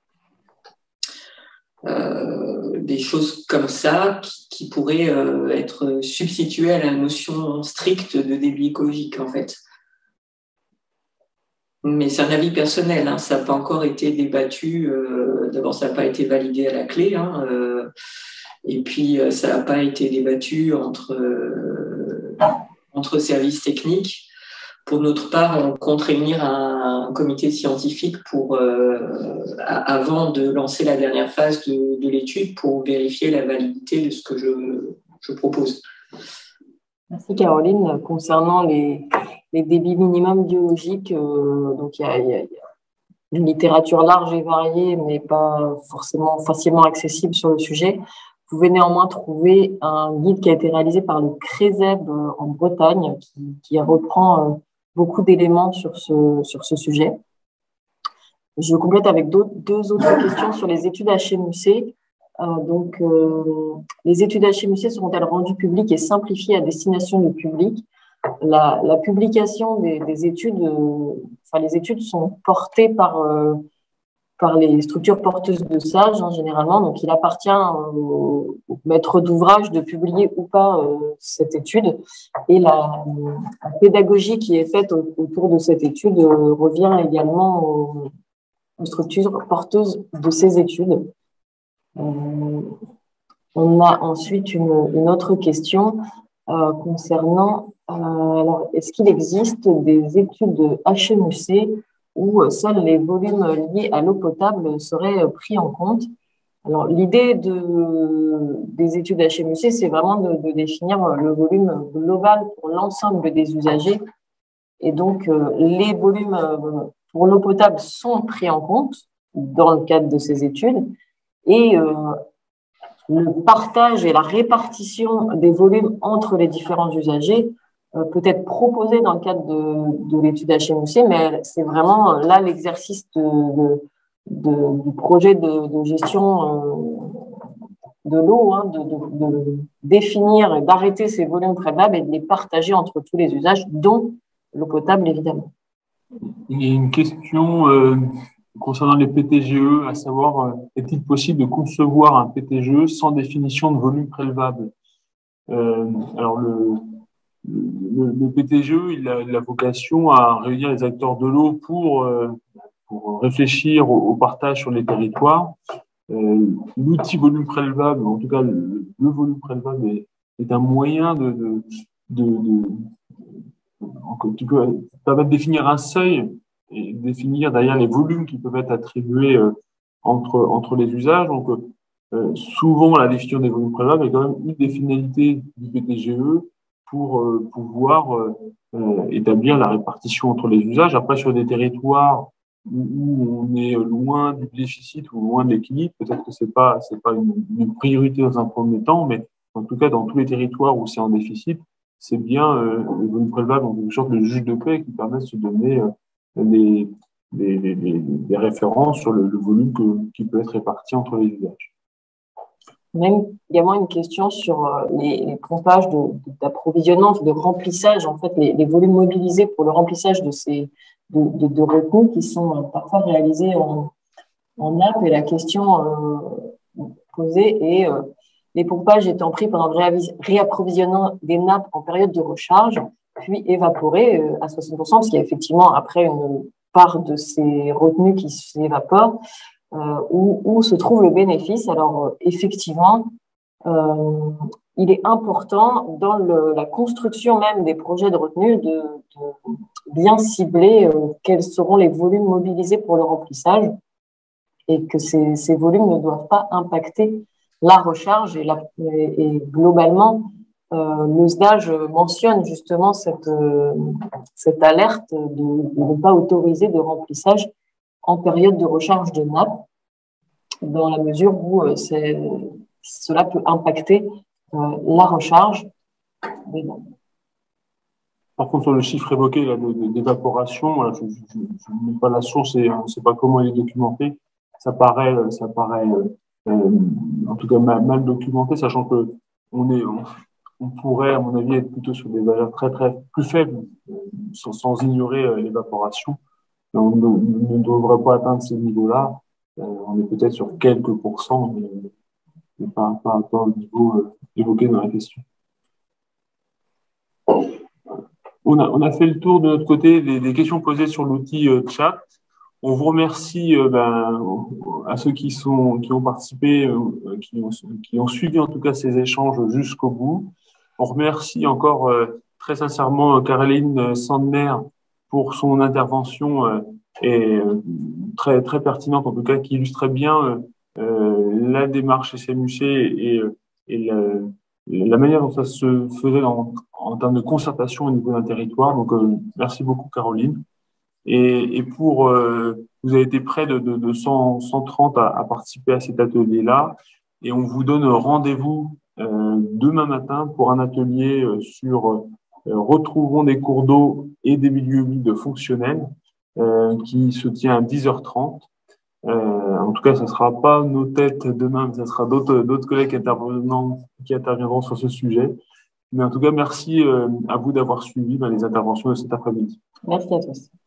Euh, des choses comme ça qui, qui pourraient euh, être substituées à la notion stricte de débit écologique, en fait. Mais c'est un avis personnel, hein, ça n'a pas encore été débattu. Euh, D'abord, ça n'a pas été validé à la clé, hein, euh, et puis euh, ça n'a pas été débattu entre, euh, entre services techniques. Pour notre part, on compte réunir un, un comité scientifique pour, euh, avant de lancer la dernière phase de, de l'étude pour vérifier la validité de ce que je, je propose. Merci Caroline. Concernant les, les débits minimums biologiques, euh, donc il y a, y a une littérature large et variée, mais pas forcément facilement accessible sur le sujet. Vous pouvez néanmoins trouver un guide qui a été réalisé par le CRESEB en Bretagne, qui, qui reprend euh, beaucoup d'éléments sur ce, sur ce sujet. Je complète avec deux autres questions sur les études H M U C. Euh, donc, euh, les études H M U C seront-elles rendues publiques et simplifiées à destination du public? La, la publication des, des études, euh, enfin, les études sont portées par, euh, par les structures porteuses de sages, hein, généralement. Donc, il appartient au, au maître d'ouvrage de publier ou pas euh, cette étude. Et la, la pédagogie qui est faite autour de cette étude euh, revient également aux, aux structures porteuses de ces études. Euh, On a ensuite une, une autre question euh, concernant, euh, alors, est-ce qu'il existe des études de H M U C où euh, seuls les volumes liés à l'eau potable seraient euh, pris en compte? Alors, l'idée de, des études H M U C, c'est vraiment de, de définir le volume global pour l'ensemble des usagers. Et donc, euh, les volumes euh, pour l'eau potable sont pris en compte dans le cadre de ces études. Et euh, le partage et la répartition des volumes entre les différents usagers euh, peut être proposé dans le cadre de, de l'étude H M U C, mais c'est vraiment là l'exercice de, de, de, du projet de, de gestion euh, de l'eau, hein, de, de, de définir et d'arrêter ces volumes préalables et de les partager entre tous les usages, dont l'eau potable, évidemment. Il y a une question euh, concernant les P T G E, à savoir, euh, est-il possible de concevoir un P T G E sans définition de volume prélevable? euh, Alors, le, le, le P T G E, il a la vocation à réunir les acteurs de l'eau pour, euh, pour réfléchir au, au partage sur les territoires. Euh, L'outil volume prélevable, en tout cas le, le volume prélevable, est, est un moyen de, de, de, de tu peux permettre de définir un seuil et définir d'ailleurs les volumes qui peuvent être attribués euh, entre, entre les usages. Donc, euh, souvent, la définition des volumes préalables est quand même une des finalités du P T G E pour euh, pouvoir euh, euh, établir la répartition entre les usages. Après, sur des territoires où, où on est loin du déficit ou loin de l'équilibre, peut-être que c'est pas, c'est pas une, une priorité dans un premier temps, mais en tout cas, dans tous les territoires où c'est en déficit, c'est bien euh, le volume prélevable en quelque sorte le juge de paix qui permet de se donner euh, des, des, des, des références sur le, le volume que, qui peut être réparti entre les usages. Même également une question sur les, les pompages d'approvisionnement, de, de remplissage, en fait, les, les volumes mobilisés pour le remplissage de ces de, de, de retenues qui sont parfois réalisés en, en nappe. Et la question euh, posée est euh, les pompages étant pris pendant le réapprovisionnement des nappes en période de recharge, puis évaporés euh, à soixante pour cent, parce qu'il y a effectivement après une part de ces retenues qui s'évaporent. Euh, où, où se trouve le bénéfice? Alors, euh, effectivement, euh, il est important dans le, la construction même des projets de retenue de, de bien cibler euh, quels seront les volumes mobilisés pour le remplissage et que ces, ces volumes ne doivent pas impacter la recharge. Et, la, et, et globalement, euh, le S D A G mentionne justement cette, euh, cette alerte de, de ne pas autoriser de remplissage en période de recharge de nappe, dans la mesure où euh, cela peut impacter euh, la recharge des nappes. Par contre, sur le chiffre évoqué d'évaporation, je ne mets pas la source et on ne sait pas comment il est documenté. Ça paraît, ça paraît euh, en tout cas mal, mal documenté, sachant que on est, on, on pourrait, à mon avis, être plutôt sur des valeurs très très plus faibles, euh, sans, sans ignorer euh, l'évaporation. On ne, ne devrait pas atteindre ces niveaux-là. Euh, on est peut-être sur quelques pourcents, mais, mais pas, pas, pas au niveau euh, évoqué dans la question. On a, on a fait le tour de notre côté des, des questions posées sur l'outil euh, chat. On vous remercie euh, ben, à ceux qui, sont, qui ont participé, euh, qui, ont, qui ont suivi en tout cas ces échanges jusqu'au bout. On remercie encore euh, très sincèrement Caroline Sandner pour son intervention euh, et euh, très très pertinente en tout cas, qui illustrait bien euh, la démarche S M U C et, et la, la manière dont ça se faisait en, en termes de concertation au niveau d'un territoire. Donc euh, merci beaucoup Caroline. Et, et pour euh, vous avez été près de, de, de cent, cent trente à, à participer à cet atelier-là, et on vous donne rendez-vous euh, demain matin pour un atelier euh, sur euh, retrouvons des cours d'eau et des milieux humides fonctionnels. Euh, qui se tient à dix heures trente. Euh, en tout cas, ce ne sera pas nos têtes demain, mais ce sera d'autres d'autres collègues intervenants qui interviendront sur ce sujet. Mais en tout cas, merci euh, à vous d'avoir suivi ben, les interventions de cet après-midi. Merci à tous.